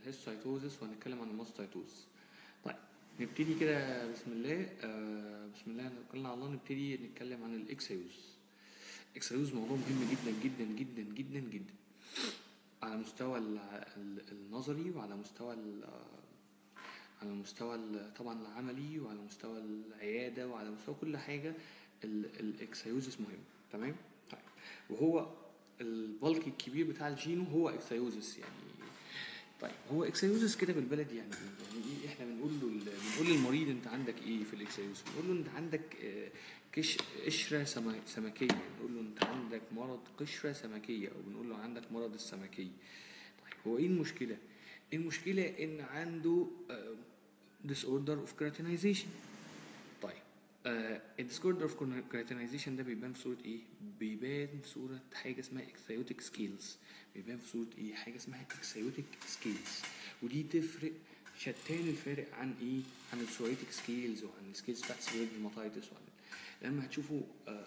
الهيستوسايتوزس وهنتكلم عن الماستوسايتوزس. طيب نبتدي كده بسم الله. بسم الله توكلنا على الله. نبتدي نتكلم عن الاكسيوز. الاكسيوز موضوع مهم جدا جدا جدا جدا جدا على مستوى النظري، وعلى مستوى على المستوى طبعا العملي، وعلى مستوى العياده، وعلى مستوى كل حاجه. الاكسيوزس مهم. تمام. طيب وهو البلك الكبير بتاع الجينو هو اكسيوزس يعني. طيب هو اكسيوزس كده بالبلد يعني ايه؟ احنا بنقول للمريض انت عندك ايه في الاكسيوزس؟ بنقول له انت عندك قشره سمكيه، بنقول له انت عندك مرض قشره سمكيه، او بنقول له عندك مرض السمكيه. طيب هو ايه المشكله؟ المشكله ان عنده disorder of keratinization. طيب الديسوردر اوف كريتينايزيشن ده بيبان في صوره ايه؟ بيبان في صوره حاجه اسمها اكسيوتيك سكيلز. بيبان في صوره ايه؟ حاجه اسمها اكسيوتيك سكيلز. ودي تفرق شتان الفارق عن ايه؟ عن السوريتيك سكيلز وعن السكيلز بتاعت سيريد هيماتايتس. لما هتشوفوا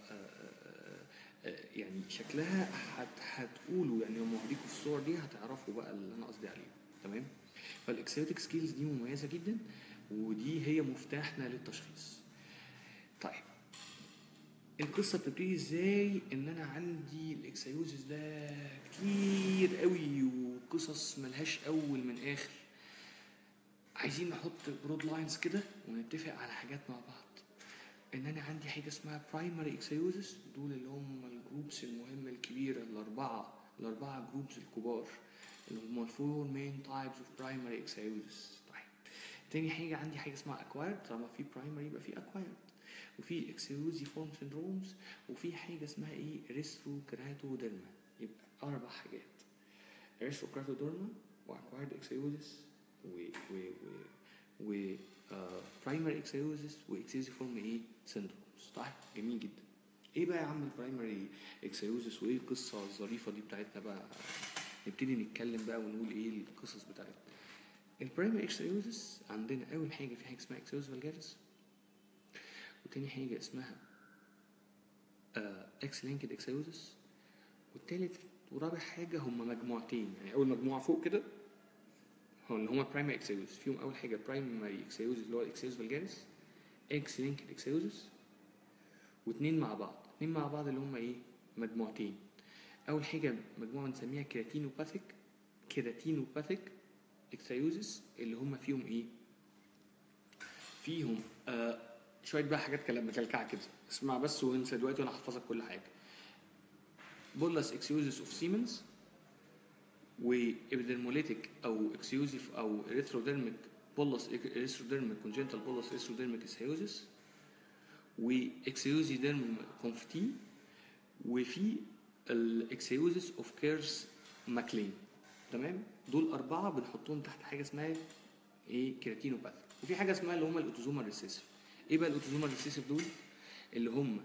يعني شكلها هتقولوا يعني لما اوريكم في الصور دي هتعرفوا بقى اللي انا قصدي عليه. تمام. فالاكسيوتيك سكيلز دي مميزه جدا، ودي هي مفتاحنا للتشخيص. طيب القصه بتبتدي ازاي؟ ان انا عندي الاكسيوزس ده كتير قوي وقصص ملهاش اول من اخر. عايزين نحط برود لاينز كده ونتفق على حاجات مع بعض. ان انا عندي حاجه اسمها برايمري اكسيوزس، دول اللي هم الجروبس المهمه الكبيره، الاربعه جروبس الكبار اللي هم الفور مين تايبس اوف برايمري اكسيوزس. طيب تاني حاجه عندي حاجه اسمها اكوايرد. طالما في برايمري يبقى في اكوايرد، وفي اكسيوزي فورم سيندرومز، وفي حاجه اسمها ايه؟ ريستروكراتوديرما. يبقى اربع حاجات: ريستروكراتوديرما، واكوايرد اكسيوزس، و برايمري اكسيوزس، واكسيوزي فورم ايه؟ سيندرومز. طيب جميل جدا. ايه بقى يا عم البرايمري اكسيوزس وايه القصه الظريفه دي بتاعتنا بقى؟ نبتدي نتكلم بقى ونقول ايه القصص بتاعتنا. البرايمري اكسيوزس عندنا اول حاجه في حاجه اسمها اكسيوزس فالجاريس، وتاني حاجه اسمها اكس لينكد اكسيوزس، والتالت ورابع حاجه هم مجموعتين. يعني اول مجموعه فوق كده هو اللي هم برايمري اكسيوزس، فيهم اول حاجه برايمري اكسيوزس اللي هو الاكسيوزس فالجاريس، اكس لينكد اكسيوزس، واثنين مع بعض اللي هم ايه؟ مجموعتين. اول حاجه مجموعه بنسميها كيراتينوباثيك اكسيوزس، اللي هم فيهم ايه؟ فيهم شويه بقى حاجات كلام مكلكعه كده، اسمع بس وانسى دلوقتي وانا هحفظك كل حاجه. بولس اكسيوزس اوف سيمنز، وابيدرموليتيك او اكسيوزيف او اريثروديرميك بولس اريثروديرميك كونجنتال بولس اريثروديرميك اكسيوزس، واكسيوزيديرم كونفتي، وفي الاكسيوزس اوف كيرس ماكلين. تمام. دول اربعه بنحطهم تحت حاجه اسمها ايه؟ كيراتينوباثي. وفي حاجه اسمها اللي هم الاوتوزومال ريسيسيف. ايه بقى الاوتوزومال ريسيسيف دول؟ اللي هم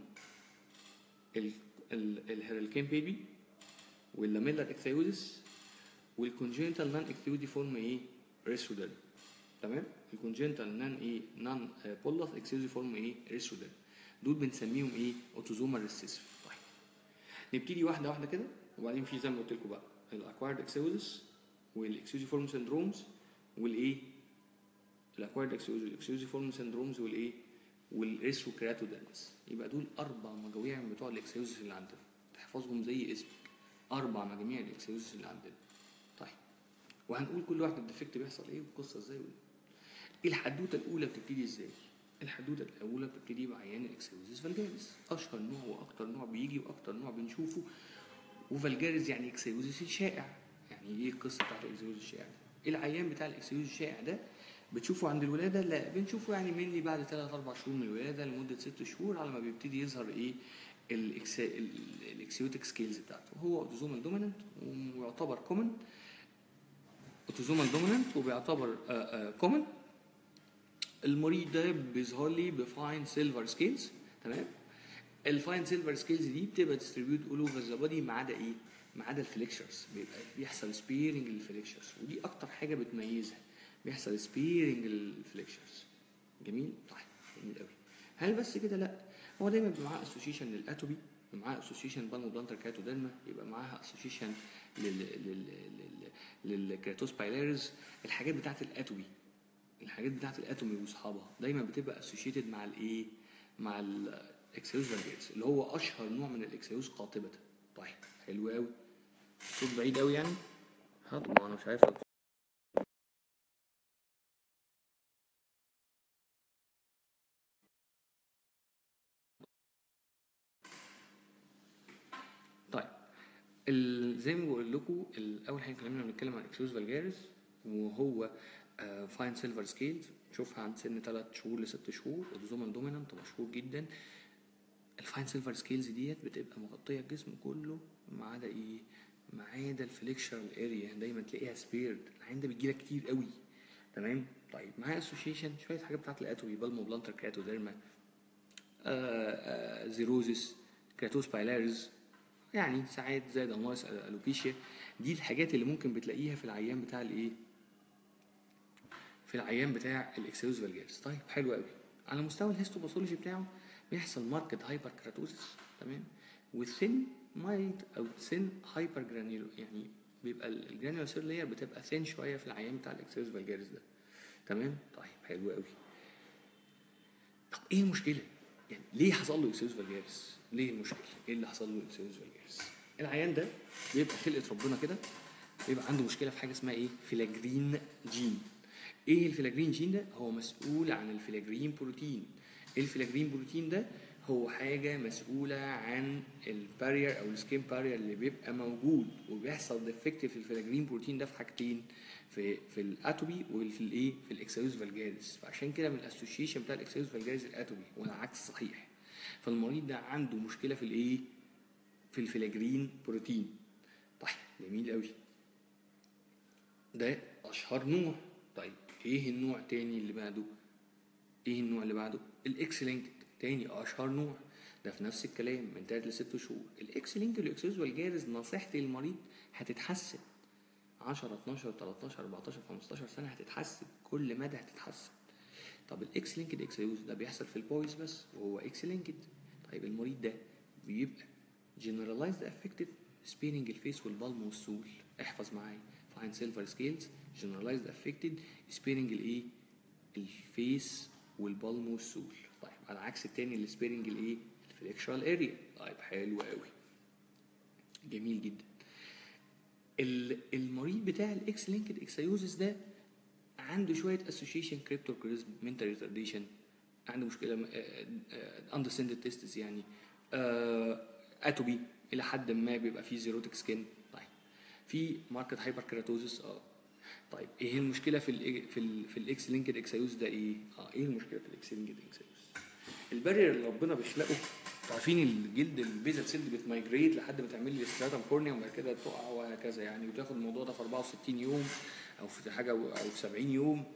الهيرالكين بيبي، واللاميلر اكسيوزس، والكونجنتال نان اكسيوزي فورم ايه؟ ريسودل. تمام. الكونجنتال نان بولس اكسيوزي فورم ايه؟ ريسودل. دول بنسميهم ايه؟ اوتوزومال ريسيسيف. طيب نبتدي واحده واحده كده، وبعدين في زي ما قلت لكم بقى الاكوايرد اكسيوزس، والاكسيوزي فورم سيندرومز، والايه؟ الاكوايرد اكسيوزي فورم سيندرومز، والايه؟ والريستروكراتوديرمس. يبقى دول اربع مجاميع بتوع الاكسيوزس اللي عندنا، تحفظهم زي اسمك، اربع مجاميع الاكسيوزس اللي عندنا. طيب وهنقول كل واحده الديفكت بيحصل ايه والقصه ازاي. الحدوته الاولى بتبتدي ازاي؟ الحدوته الاولى بتبتدي بعيان الاكسيوزس فالجاريس، اشهر نوع واكتر نوع بيجي واكتر نوع بنشوفه. وفالجاريس يعني اكسيوزس الشائع. يعني ايه القصه بتاعت الاكسيوزس الشائع؟ العيان بتاع الاكسيوزس الشائع ده بتشوفه عند الولاده؟ لا، بنشوفه يعني مني بعد 3-4 شهور من الولاده لمده 6 شهور على ما بيبتدي يظهر ايه؟ الاكسيوتيك سكيلز بتاعته. هو اوتوزومال دوميننت ويعتبر كومن، اوتوزومال دوميننت وبيعتبر كومن. المريض ده بيظهر لي بفاين سيلفر سكيلز. تمام. الفاين سيلفر سكيلز دي بتبقى ديستريبيوت اول اوفر ذا بودي ما عدا ايه؟ ما عدا الفليكشرز. بيبقى بيحصل سبيرنج للفليكشرز، ودي اكتر حاجه بتميزها، بيحصل سبيرنج للفليكشرز. جميل. طيب جميل قوي. هل بس كده؟ لا، هو دايما بيبقى معاه اسوشيشن للاتوبي معاها اسوشيشن بالموبلانتر كراتوديرما، يبقى معاها اسوشيشن للكراتوس بايلاريز. الحاجات بتاعت الاتومي، الحاجات بتاعت الاتومي واصحابها دايما بتبقى اسوشيتد مع الايه، مع الاكسيوز فالجاريس اللي هو اشهر نوع من الاكسيوز قاطبه. طيب حلو قوي. الصوت بعيد قوي يعني، ما انا مش عارف. طيب زي ما بقول لكم اول حاجه بنتكلم عن اكسيوز فالجاريس، وهو فاين سيلفر سكيلز، نشوفها عند سن 3 شهور ل 6 شهور، اوتوزومال دومينانت مشهور جدا. الفاين سيلفر سكيلز ديت بتبقى مغطيه الجسم كله ما عدا ايه؟ ما عدا الفليكشرال اريا، دايما تلاقيها سبيرد. العين ده بيجيلك كتير قوي. تمام. طيب معاها اسوشيشن شويه حاجات بتاعت الاتومي، بالموبلانتر كراتوديرما، زيروزيس، كراتوس بايلاريز، يعني ساعات زائد او ناقص الوبيشيا. دي الحاجات اللي ممكن بتلاقيها في العيان بتاع الايه، في العيان بتاع الاكسيوز فالجاريس. طيب حلو قوي. على مستوى الهيستوباثولوجي بتاعه بيحصل ماركت هايبر كراتوسيس، تمام، وثين مايلد او ثين هايبر جرانيولو، يعني بيبقى الجرانيولار سيل لاير بتبقى ثين شويه في العيان بتاع الاكسيوز فالجاريس ده. تمام. طيب حلو قوي. طب ايه المشكله؟ يعني ليه حصل له اكسيوز فالجاريس؟ ليه المشكله؟ ايه اللي حصل له اكسيوز فالجاريس؟ العيان ده بيبقى خلقه ربنا كده، بيبقى عنده مشكله في حاجه اسمها ايه؟ فيلاجرين جين. ايه الفيلاجرين جين ده؟ هو مسؤول عن الفيلاجرين بروتين. الفيلاجرين بروتين ده هو حاجه مسؤوله عن البارير او السكين بارير اللي بيبقى موجود، وبيحصل ديفكت في الفيلاجرين بروتين ده في حاجتين، في الاتوبي وفي الايه، في الاكسيوز فالجاريس. فعشان كده من الاسوشيشن بتاع الاكسيوز فالجاريس الاتوبي، والعكس صحيح. فالمريض ده عنده مشكله في الايه، في الفيلاجرين بروتين. طيب جميل قوي، ده اشهر نوع. طيب ايه النوع تاني اللي بعده؟ ايه النوع اللي بعده؟ الاكس لينكد، تاني اشهر نوع، ده في نفس الكلام من 3 ل 6 شهور. الاكس لينكد والاكسيوز والجارز نصيحتي للمريض هتتحسن 10 12 13 14 15 سنه، هتتحسن كل مدى هتتحسن. طب الاكس لينكد اكسيوز ده بيحصل في البويز بس وهو اكس لينكد. طيب المريض ده بيبقى generalized affected سبيننج الفيس والبالم والسول. احفظ معايا فاين سيلفر سكيلز، generalized affected سبيننج الايه، الفيس والبالم والسول. طيب على عكس التاني اللي سبيننج الايه، الفليكشرال اريا. طيب حلو قوي، جميل جدا. المريض بتاع الاكس لينكد اكسيوزس ده عنده شويه اسوشيشن كريبتوكوريزم، منتال ريتارديشن، عنده مشكله اندرستاندد تيستس يعني، اتوبي الى حد ما، بيبقى فيه زيروتيك سكين. طيب في ماركت هايبر كيراتوزس. طيب ايه المشكله في الاكس لينكد اكسيوز ده؟ ايه ايه المشكله في الاكس لينكد اكسيوز؟ البارير اللي ربنا بيخلقه، عارفين الجلد البيزل سيل بتمايجريت لحد ما تعمل لي ستراتم كورنيا وبعد كده تقع وهكذا يعني، وتاخد الموضوع ده في 64 يوم او في حاجه او في 70 يوم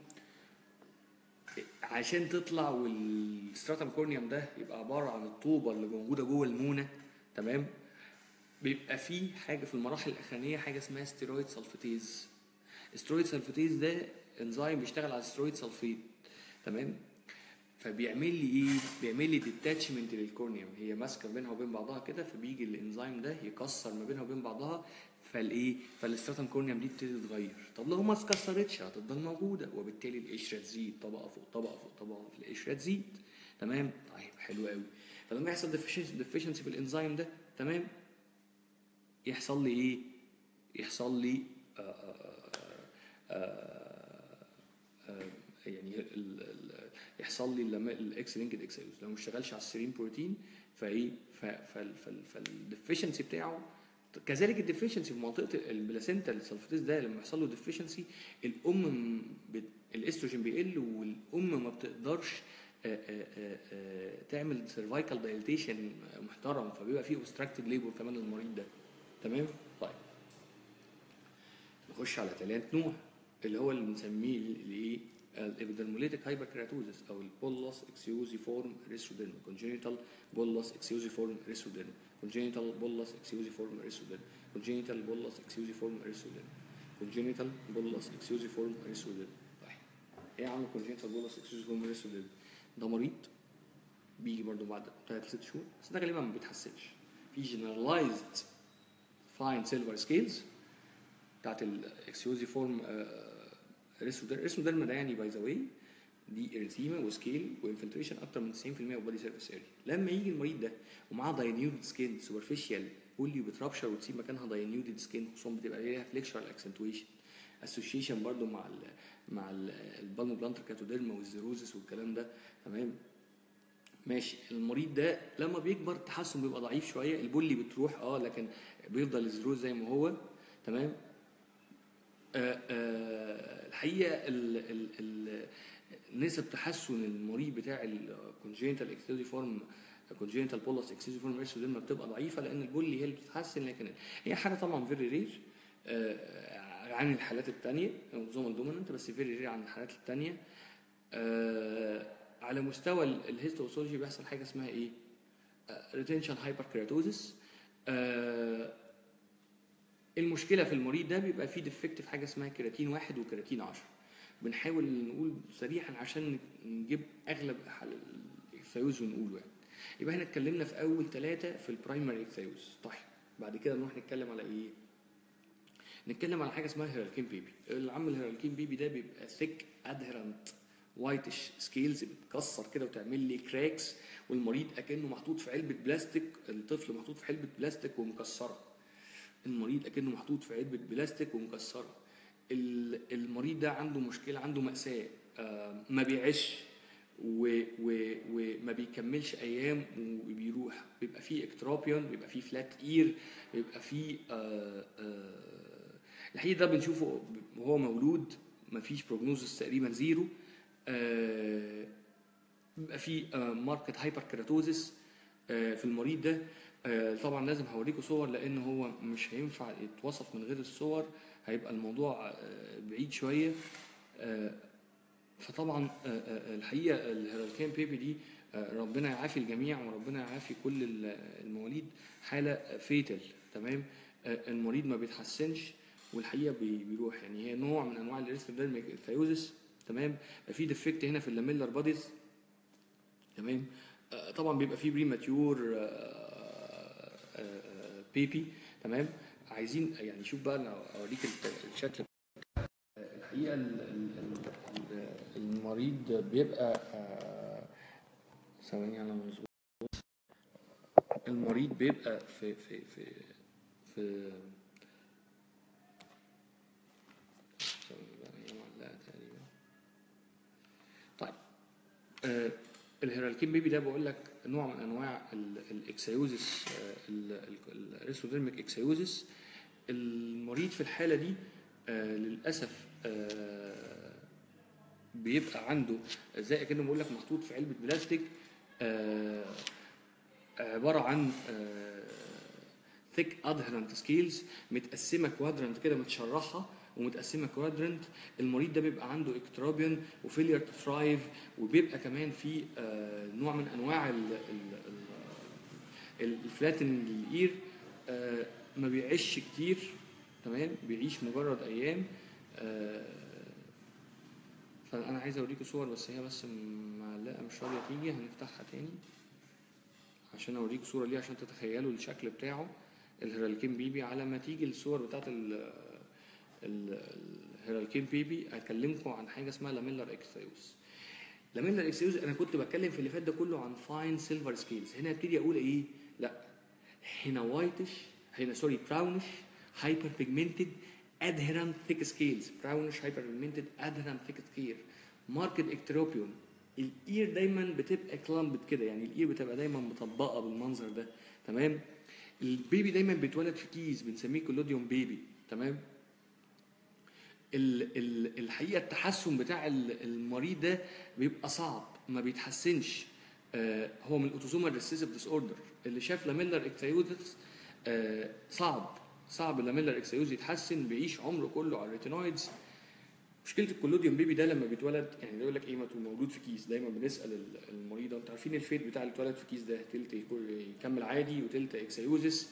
عشان تطلع. والستراتم كورنيوم ده يبقى عباره عن الطوبه اللي موجوده جوه المونه. تمام. بيبقى فيه حاجه في المراحل الاخرانيه حاجه اسمها ستيرويد سلفتيز. ستيرويد سلفتيز ده انزيم بيشتغل على ستيرويد سلفيت. تمام. فبيعمل لي ايه؟ بيعمل لي ديتاتشمنت للكورنيوم، هي ماسكه بينها وبين بعضها كده، فبيجي الانزيم ده يكسر ما بينها وبين بعضها، فالايه، فالستراتم كورنيوم دي تبتدي تتغير. طب لو ما اتكسرتش هتفضل موجوده، وبالتالي القشره تزيد طبقه فوق طبقه فوق طبقه، القشره تزيد. تمام. طيب حلو قوي. فلما يحصل ديفيشنسي في الانزيم ده، تمام، يحصل لي ايه؟ يحصل لي يعني يحصل لي لما الاكس لينكد اكسيوز لو ما اشتغلش على السيرين بروتين، فايه، فالديفيشنسي بتاعه. كذلك الديفيشنسي في منطقه البلاسينتا السلفتيز ده، لما يحصل له ديفيشنسي الام الاستروجين بيقل، والام ما بتقدرش تعمل سيرفايكال دايليتيشن محترم، فبيبقى فيه اوبستراكتد ليبر كمان للمريض ده. تمام. طيب نخش على ثالث نوع اللي هو اللي بنسميه الايه، الابيدرموليتيك هايبركيراتوزس او البولس اكسيوزيفورم ريسوديرم، كونجينيتال بولس اكسيوزيفورم ريسوديرم، كونجينيتال بولس اكسيوزيفورم ريسوديرم، كونجينيتال بولس اكسيوزيفورم ريسوديرم، كونجينيتال بولس اكسيوزيفورم ريسوديرم. طيب ايه يا عم كونجينيتال بولس اكسيوزيفورم ريسوديرم؟ ده مريض بيجي برضه بعد 3 6 شهور، بس ده غالبا ما بيتحسنش. في generalized fine silver scales بتاعت الاكسيوزي فورم ريسوديرما ده يعني باي ذا واي دي اريثيما وسكيل وانفلتريشن اكتر من 90% اوف بادي سيرفيس اريا. لما يجي المريض ده ومعاه داينيودد سكين سوبرفيشال بولي بترابشر وتسيب مكانها داينيودد سكين، خصوصا بتبقى ليها فليكشرال اكسنتويشن اسوشيشن برضو مع البالمو بلانتر كاتوديرما والزيروزس والكلام ده، تمام ماشي. المريض ده لما بيكبر التحسن بيبقى ضعيف شويه، البولي بتروح لكن بيفضل الزيروز زي ما هو، تمام. الحقيقه نسب تحسن المريض بتاع الكونجينيتال اكسيوزيفورم كونجينيتال بولس اكسيوزيفورم ايرسوديرما بتبقى ضعيفه، لان البولي هي اللي بتتحسن، لكن هي حاله طبعا فيري رير عن الحالات الثانيه نظام دوميننت، بس فيري رير عن الحالات الثانيه. على مستوى الهيستوسولوجي بيحصل حاجه اسمها ايه؟ ريتنشن هايبر كيراتوزس. المشكله في المريض ده بيبقى فيه ديفكت في حاجه اسمها كيراتين 1 وكيراتين 10. بنحاول نقول سريعا عشان نجيب اغلب الاكسيوز ونقوله يعني. يبقى احنا اتكلمنا في اول 3 في البرايمري اكسيوز. طيب بعد كده نروح نتكلم على ايه؟ نتكلم على حاجه اسمها هيرالكين بيبي. العم الهيرالكين بيبي ده بيبقى ثيك ادهرنت وايتش سكيلز بتكسر كده وتعمل لي كراكس، والمريض اكنه محطوط في علبه بلاستيك، الطفل محطوط في علبه بلاستيك ومكسره. المريض اكنه محطوط في علبه بلاستيك ومكسره. المريض ده عنده مشكله، عنده مأساة، ما بيعيش وما بيكملش ايام وبيروح، بيبقى فيه اكتروبيون، بيبقى فيه فلات اير، بيبقى فيه الحقيقه ده بنشوفه وهو مولود ما فيش بروجنوزس تقريبا زيرو. بيبقى فيه ماركت هايبر كيراتوزس في المريض ده. طبعا لازم هوريكم صور لان هو مش هينفع يتوصف من غير الصور، هيبقى الموضوع بعيد شويه. فطبعا الحقيقه الهيرالكين بيبي دي ربنا يعافي الجميع وربنا يعافي كل المواليد، حاله فيتال، تمام. المريض ما بيتحسنش والحقيقه بيروح، يعني هي نوع من انواع الاريثروبلازميك ثايوزس، تمام. في ديفكت هنا في اللاميلر بوديز، تمام. طبعا بيبقى فيه بريماتيور بيبي، تمام. عايزين يعني شوف بقى انا اوريك الشكل. الحقيقه المريض بيبقى ثواني انا مظبوط. المريض بيبقى في طيب الهيرالكين بيبي ده بقول لك نوع من انواع الاكسيوزس، الريسوديرميك اكسيوزس. المريض في الحاله دي للاسف بيبقى عنده زي كأنه بقول لك محطوط في علبه بلاستيك، عباره عن ثيك ادهرنت سكيلز متقسمه كوادرنت كده، متشرحه ومتقسمه كوادرنت. المريض ده بيبقى عنده اكتروبيون وفيلير تو ثرايف، وبيبقى كمان في نوع من انواع الفلاتن الاير، ما بيعيش كتير، تمام، بيعيش مجرد ايام. فانا عايز اوريكم صور بس هي بس معلقه مش راضيه تيجي، هنفتحها تاني عشان اوريكم صوره ليه عشان تتخيلوا الشكل بتاعه الهيرالكين بيبي. على ما تيجي الصور بتاعت الهيرالكين بيبي هكلمكم عن حاجه اسمها لاميلر اكسيوز. لاميلر اكسيوز انا كنت بتكلم في اللي فات ده كله عن فاين سيلفر سكيلز، هنا ابتدي اقول ايه؟ لا هنا وايتش، هنا سوري براونش هايبر بيجمنتد adherent thick scales، brownish hyper pigmented adherent thick scale، marked ectropion. الاير دايما بتبقى كلامبت كده، يعني الاير بتبقى دايما مطبقه بالمنظر ده، تمام. البيبي دايما بيتولد في كيس بنسميه كولوديوم بيبي، تمام. الحقيقه التحسن بتاع المريض ده بيبقى صعب، ما بيتحسنش. هو من الاوتوزومال ريسيسيف ديس اوردر. اللي شاف لاميلر اكسيوزس صعب اللاميلر اكسيوز يتحسن، بيعيش عمره كله على الريتينويدز. مشكله الكولوديوم بيبي ده لما بيتولد يعني يقول لك ايه، ما مولود في كيس. دايما بنسال المريضه انتوا عارفين الفيت بتاع اللي اتولد في كيس ده، تلت يكمل عادي وتلت اكسيوزس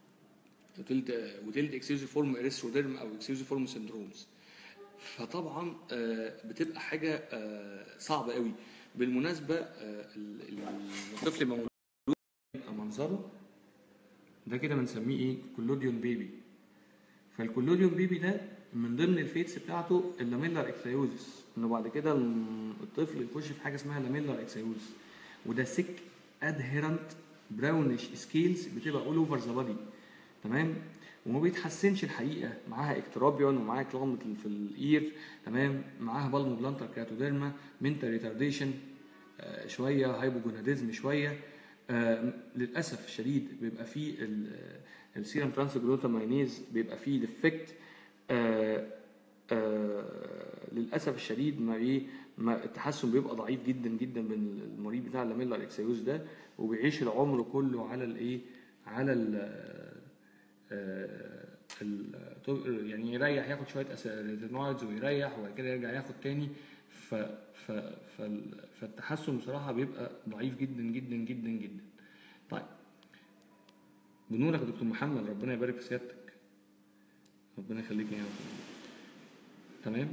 وتلت اكسيوزيفورم اريثروديرم او اكسيوزيفورم سندرومز. فطبعا بتبقى حاجه صعبه قوي. بالمناسبه الطفل مولود يبقى منظره ده كده بنسميه ايه؟ كولوديون بيبي. فالكولوديون بيبي ده من ضمن الفيتس بتاعته اللاميلر اكسيوزس، انه بعد كده الطفل يخش في حاجه اسمها لاميلر اكسيوزس، وده سيك ادهيرنت براونش سكيلز بتبقى اول اوفر ذا بادي، تمام، وما بيتحسنش الحقيقه، معاها اكترابيون ومعاها كلامة في الاير، تمام، معاها بالمو بلانتر كراتوديرما، منتال ريتارديشن، شويه هايبوجوناديزم شويه. للاسف الشديد بيبقى فيه السيرم ترانسجلوتامينيز بيبقى فيه ديفكت. للاسف الشديد ما التحسن بيبقى ضعيف جدا جدا من المريض بتاع اللاميلر اكسيوز ده، وبيعيش العمر كله على الايه، على يعني يريح، ياخد شويه ريتينويدز ويريح وبعد كده يرجع ياخد تاني. ف ف فالتحسن بصراحه بيبقى ضعيف جدا جدا جدا جدا. طيب بنورك يا دكتور محمد، ربنا يبارك في سيادتك، ربنا يخليك يا تمام.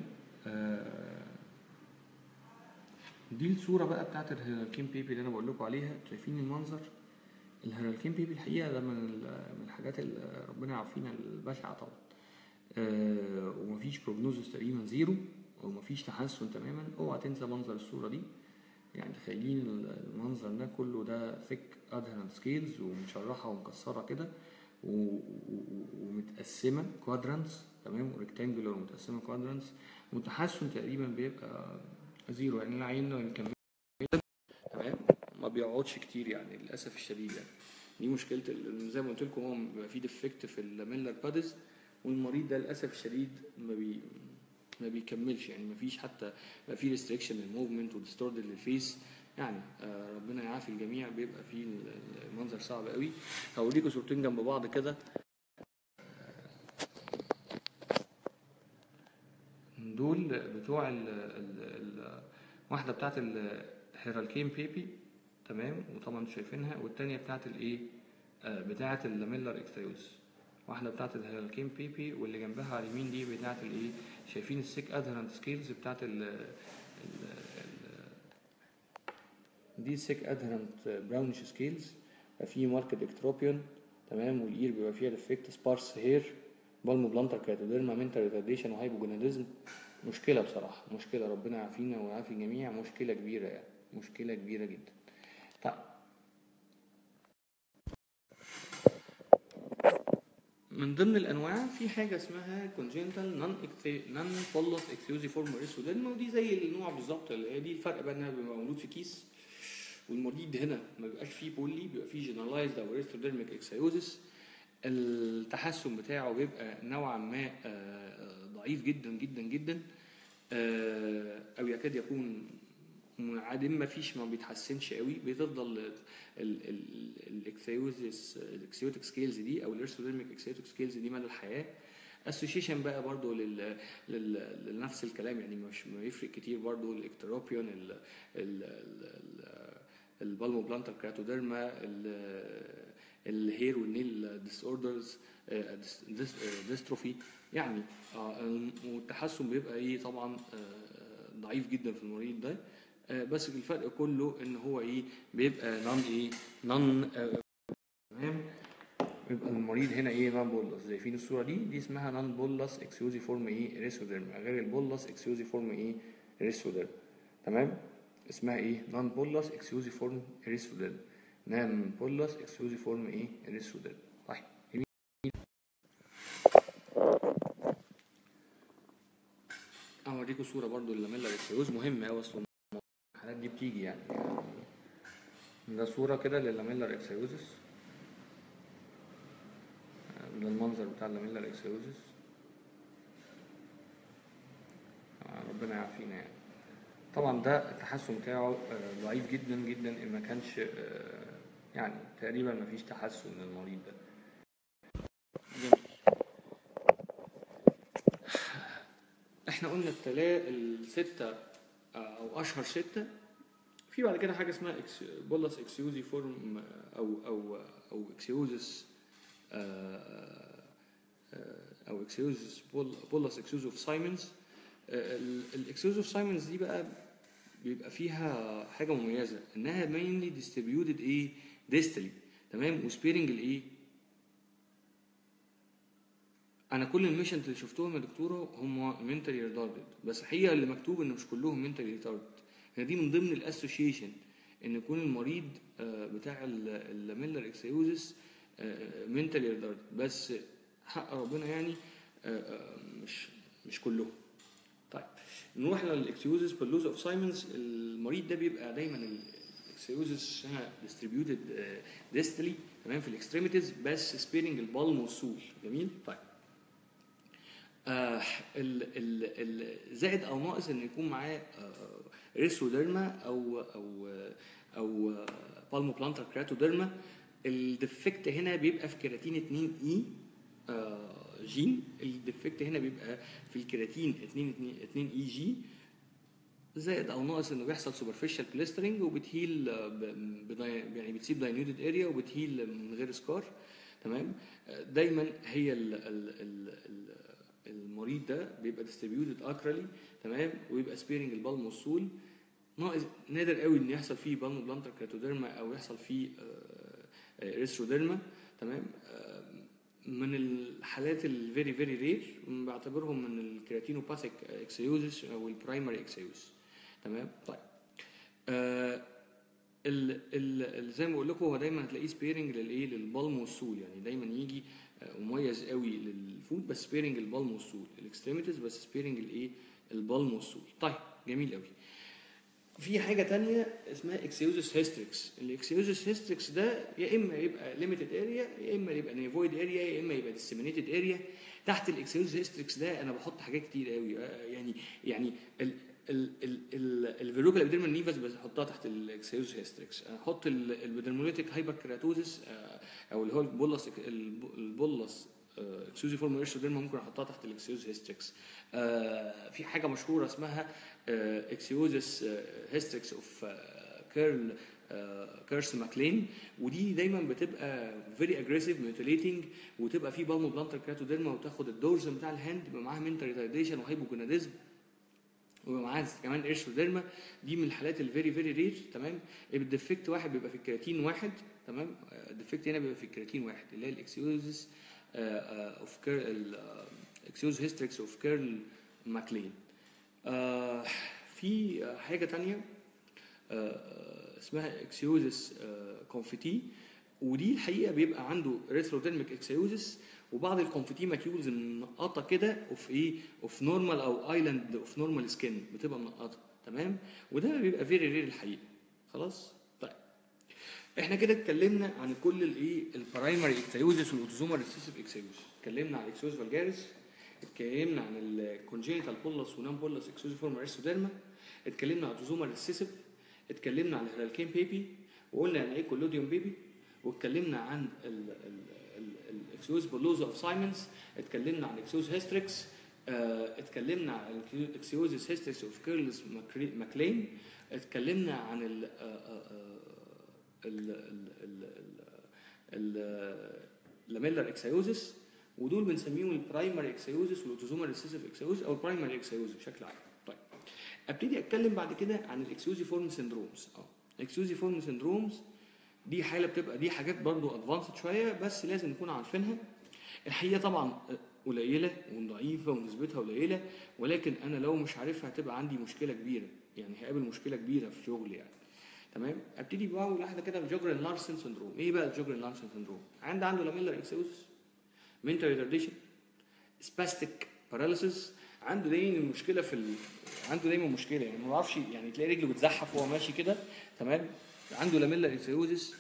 دي الصوره بقى بتاعت الهيرالكين بيبي اللي انا بقول لكم عليها. شايفين المنظر؟ الهيرالكين بيبي الحقيقه ده من الحاجات اللي ربنا يعافينا البشعه طبعا. ومفيش بروجنوزس تقريبا زيرو، ومفيش تحسن تماما. اوعى تنسى منظر الصوره دي، يعني تخيلين المنظر ده كله، ده ثيك ادهرنت سكيلز ومشرحه ومكسره كده ومتقسمه كوادرانتس، تمام، وريكتانجولار ومتقسمه كوادرانتس، والتحسن تقريبا بيبقى زيرو، يعني العين كان تمام ما بيقعدش كتير يعني للاسف الشديد. يعني دي مشكله زي ما قلت لكم، هو بيبقى فيه ديفكت في اللاميلر بادز، والمريض ده للاسف الشديد ما بيكملش، يعني ما فيش حتى بقى فيه ريستريكشن للموفمنت وديستورد للفيس. يعني ربنا يعافي الجميع، بيبقى فيه المنظر صعب قوي. هوريكم صورتين جنب بعض كده، دول بتوع واحده بتاعت الهيرالكين بيبي، تمام، وطبعا انتوا شايفينها، والتانيه بتاعت الايه، بتاعت اللاميلر اكستريوز. واحده بتاعت الهيرالكين بيبي، واللي جنبها على اليمين دي بتاعت الايه، شايفين السيك ادهرنت سكيلز بتاعت دي سيك ادهرنت براونش سكيلز، في ماركت اكتروبيون، تمام، والاير بيبقى فيها ديفكت، سبارس هير، بالمو بلانتر كراتوديرما، منتال ريتارديشن، وهايبوجوناديزم. مشكله بصراحه، مشكله، ربنا يعافينا ويعافي الجميع، مشكله كبيره يعني، مشكله كبيره جدا. طيب من ضمن الانواع في حاجه اسمها كونجنتال نون بولس اكسيوزيفورم ريسوديرما، ودي زي النوع بالظبط، اللي هي دي الفرق بقى انها بيبقى موجود في كيس، والمريض هنا ما بيبقاش فيه بولي، بيبقى فيه جنرالايزد او ريستوديرميك اكسيوزيس. التحسن بتاعه بيبقى نوعا ما ضعيف جدا جدا جدا، او يكاد يكون منعدم، ما فيش، ما بيتحسنش قوي، بتفضل الاكسيوزيس الاكسيوتيك سكيلز دي او الارثوديرميك اكسيوتيك سكيلز دي مدى الحياه. اسوشيشن بقى برضو لنفس الكلام، يعني مش ما يفرق كتير برضو، الاكتروبيون، البالمو بلانتر كراتوديرما، الهير والنيل ديس اوردرز، ديستروفي يعني. والتحسن بيبقى ايه طبعا ضعيف جدا في المريض ده. بس الفرق كله ان هو ايه، بيبقى نون تمام. بيبقى المريض هنا ايه، نون بولس. شايفين الصوره دي اسمها نون بولس اكسيوزيفورم ايه ريسوديرم، غير البولس اكسيوزيفورم ايه ريسوديرم، تمام. اسمها ايه، نون بولس اكسيوزيفورم ريسوديرم، نون بولس اكسيوزيفورم ايه ريسوديرم. طيب اوريكم صوره برضو اللاميلر اكسيوز، مهمه قوي اصلا الحالات دي بتيجي يعني ده صوره كده للاميلر اكسيوزس، ده المنظر بتاع اللاميلر اكسيوزس، ربنا يعافينا يعني. طبعا ده التحسن بتاعه ضعيف جدا جدا، ان ما كانش يعني تقريبا ما فيش تحسن للمريض ده. احنا قلنا الستة او اشهر ستة. في بعد كده حاجه اسمها بولس اكسيوزي فورم او اكسيوزس او اكسيوزس بولس اكسيوز اوف سايمونز. الاكسيوز اوف سايمونز دي بقى بيبقى فيها حاجه مميزه، انها mainly distributed ايه ديستالي، تمام، وسبيرنج الايه انا كل الميشنز اللي شفتهم يا دكتوره هم منتالي ريتاردد، بس الحقيقه اللي مكتوب ان مش كلهم منتالي ريتاردد. هي دي من ضمن الاسوشيشن ان يكون المريض بتاع اللاميلر اكسيوزس منتالي ريتاردد، بس حق ربنا يعني مش كلهم. طيب نروح للاكسيوزس باللوز اوف سايمونز. المريض ده بيبقى دايما الاكسيوزس ديستريبيوتد ديستالي تمام في الاكستريميتيز، بس سبيرنج البالم والسول. جميل. طيب زائد او ناقص ان يكون معاه ريسوديرما او بالمو بلانتر كراتوديرما. الديفكت هنا بيبقى في كيراتين 2 اي جين. الديفكت هنا بيبقى في الكيراتين 2 اي جي، زائد او ناقص انه بيحصل سوبرفيشال بليسترنج وبتهيل يعني بتسيب داينيوتد اريا وبتهيل من غير سكار. تمام. دايما هي المريض ده بيبقى ديستريبيوتد اكرالي تمام، ويبقى سبيرنج البالم والسول. ناقص نادر قوي ان يحصل فيه بالمو بلانتر كراتوديرما او يحصل فيه ريستروديرما. تمام. من الحالات الفيري فيري رير بعتبرهم من الكيراتينوباثيك اكسيوزس او البرايمري اكسيوزس. تمام. طيب زي ما بقول لكم هو دايما هتلاقيه سبيرنج للبالم والسول، يعني دايما يجي مميز قوي للفود بس سبيرنج البالم والسول، الاكستريميتيز بس سبيرنج البالم والسول. طيب جميل قوي. في حاجه تانية اسمها اكسيوزس هيستريكس. الاكسيوزس هيستريكس ده يا اما يبقى ليميتد اريا، يا اما يبقى نيفويد اريا، يا اما يبقى ديسيمينيتد اريا. تحت الاكسيوزس هيستريكس ده انا بحط حاجات كتير قوي، يعني الفيروكال ابيديرمال نيفاس بحطها تحت الاكسيوزس هيستريكس. احط البيدرموليتيك هايبر كيراتوزس او اللي هو البولس اكسيوزيفورم ايرشوديرما ممكن احطها تحت الاكسيوزس هيستريكس. في حاجه مشهوره اسمها اكسيوزس هيستريكس اوف كيرس ماكلين، ودي دايما بتبقى فيري اجريسيف ميوتيليتنج، وتبقى في بالمو بلانتر كراتوديرما وتاخد الدورز بتاع الهاند، يبقى معاها منتال ريتارديشن وهايبوجوناديزم، ويبقى معاها كمان ايرشوديرما. دي من الحالات الفيري فيري رير. تمام. الديفكت واحد بيبقى في الكراتين واحد. تمام. الديفكت هنا بيبقى في الكراتين واحد اللي هي الاكسيوزس اوف اكسيوز هيستريكس اوف كيرل ماكلين. في حاجه تانية اسمها اكسيوزس كونفتي، ودي الحقيقه بيبقى عنده ريثروديرميك اكسيوزس وبعض الكونفتي ماكيولز منقطه كده اوف نورمال او ايلاند اوف نورمال سكين بتبقى منقطه. تمام. وده بيبقى فيري رير الحقيقه. خلاص. طيب احنا كده اتكلمنا عن كل البرايمري اكسيوزس والاوتوزومال ريسيسيف اكسيوزس. اتكلمنا عن الاكسيوز فالجاريس، اتكلمنا عن الكونجينيتال بولس ونان بولس اكسيوزيفورم ريستوديرما، اتكلمنا عن الاوتوزومال ريسيسيف، اتكلمنا عن الهلالكين بيبي وقلنا يعني ايه كولوديوم بيبي، واتكلمنا عن الاكسيوز بولوزا اوف سايمونز، اتكلمنا عن الاكسيوز هيستريكس، اتكلمنا عن الاكسيوزس هيستريكس اوف كيرلز ماكلين، اتكلمنا عن اللاميلر اكسيوزس، ودول بنسميهم البرايمري اكسيوزس والاوتوزومال ريسيسيف اكسيوزس او البرايمري اكسيوزس بشكل عام. طيب ابتدي اتكلم بعد كده عن الاكسيوزيفورم سيندرومز. الاكسيوزيفورم سيندرومز دي حاله بتبقى دي حاجات برضو ادفانسد شويه بس لازم نكون عارفينها. الحقيقه طبعا قليله وضعيفه ونسبتها قليله، ولكن انا لو مش عارفها هتبقى عندي مشكله كبيره، يعني هقابل مشكله كبيره في شغلي يعني. تمام. ابتدي بقى واحده كده بجوجرن لارسن سيندروم. ايه بقى الجوجرن لارسن سيندروم؟ عنده لاميلر اكسيوزس، mental retardation، spastic paralysis. عنده دايما مشكله عنده دايما مشكله، يعني ما بعرفش، يعني تلاقي رجله بتزحف وهو ماشي كده. تمام. عنده لاميلر اكسيوزس،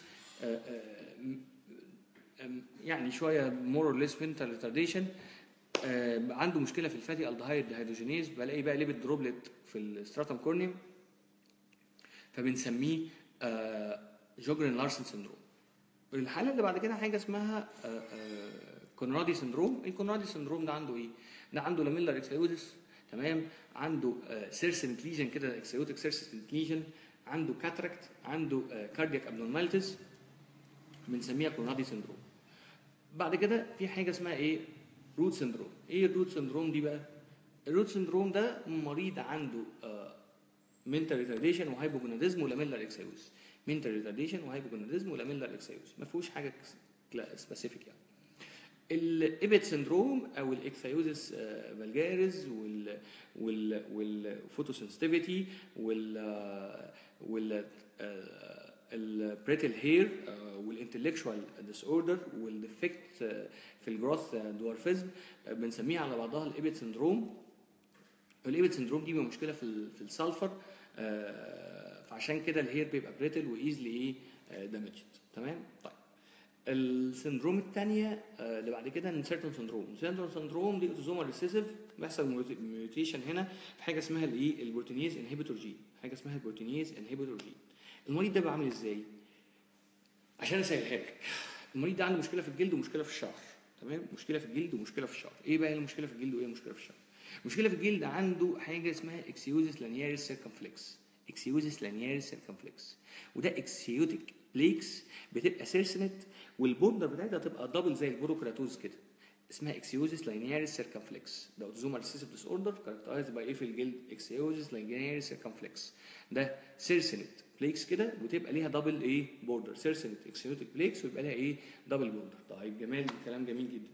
يعني شويه مور اور ليس mental retardation. عنده مشكله في الفاتي الدهايد ديهيدروجينيز، بلاقي بقى ليبت دروبلت في الستراتم كورنيوم، فبنسميه جوجرن لارسن سيندروم. الحاله اللي بعد كده حاجه اسمها كونرادي سندروم. الكونرادي سندروم ده عنده ايه؟ ده عنده لاميلر اكسيوزس. تمام. عنده سيرسنت ليجن كده، اكسيوتيك سيرسنت ليجن، عنده كاتراكت، عنده كاردياك ابنورماليتيز، بنسميها كونرادي سندروم. بعد كده في حاجه اسمها ايه؟ روت سندروم. ايه الروت سندروم دي بقى؟ الروت سندروم ده مريض عنده منتال ريتارديشن وهايبوجوناديزم ولاميلر اكسيوزس. منتال ريتارديشن وهايبوجوناديزم ولاميلر اكسيوزس، ما فيهوش حاجه سبيسيفيك يعني. الإيبت سندروم او الاكسيوزس فالجاريز والفوتوسنسيتيفيتي وال البريتل هير والانتلكشوال ديس اوردر والديفكت في الجروث دوارفيزم بنسميها على بعضها الايبت سندروم. الايبت سندروم دي مشكله في السلفر، فعشان كده الهير بيبقى بريتل وايزلي ايه دامجد. تمام. طيب السندروم الثانيه اللي بعد كده انسيرتون سندروم. انسيرتون سندروم دي اوتوزومال ريسيسيف، بيحصل ميوتيشن هنا في حاجه اسمها الايه البروتينيز انهبيتور جين، حاجه اسمها البروتينيز انهبيتور جين. المريض ده بقى عامل ازاي؟ عشان اسهلها لك، المريض ده عنده مشكله في الجلد ومشكله في الشعر. تمام، مشكله في الجلد ومشكله في الشعر. ايه بقى المشكله في الجلد وايه المشكله في الشعر؟ المشكله في الجلد عنده حاجه اسمها اكسيوزس لانياريس سيركمفلكس. اكسيوزس لانياريس سيركمفلكس، وده اكسيوتيك بليكس بتبقى سيرسنت والبوردر بتاعتها تبقى دبل زي البوروكراتوز كده، اسمها اكسيوزس لانياريس سيركمفلكس. ده اوتوزومال ريسيسيف ديس اوردر كاركترايزد باي ايه في الجلد؟ اكسيوزس لانياريس سيركمفلكس. ده سيرسنت بليكس كده وتبقى ليها دبل ايه بوردر، سيرسنت اكسيوتيك بليكس ويبقى لها ايه دبل بوردر. طيب جمال، كلام جميل جدا.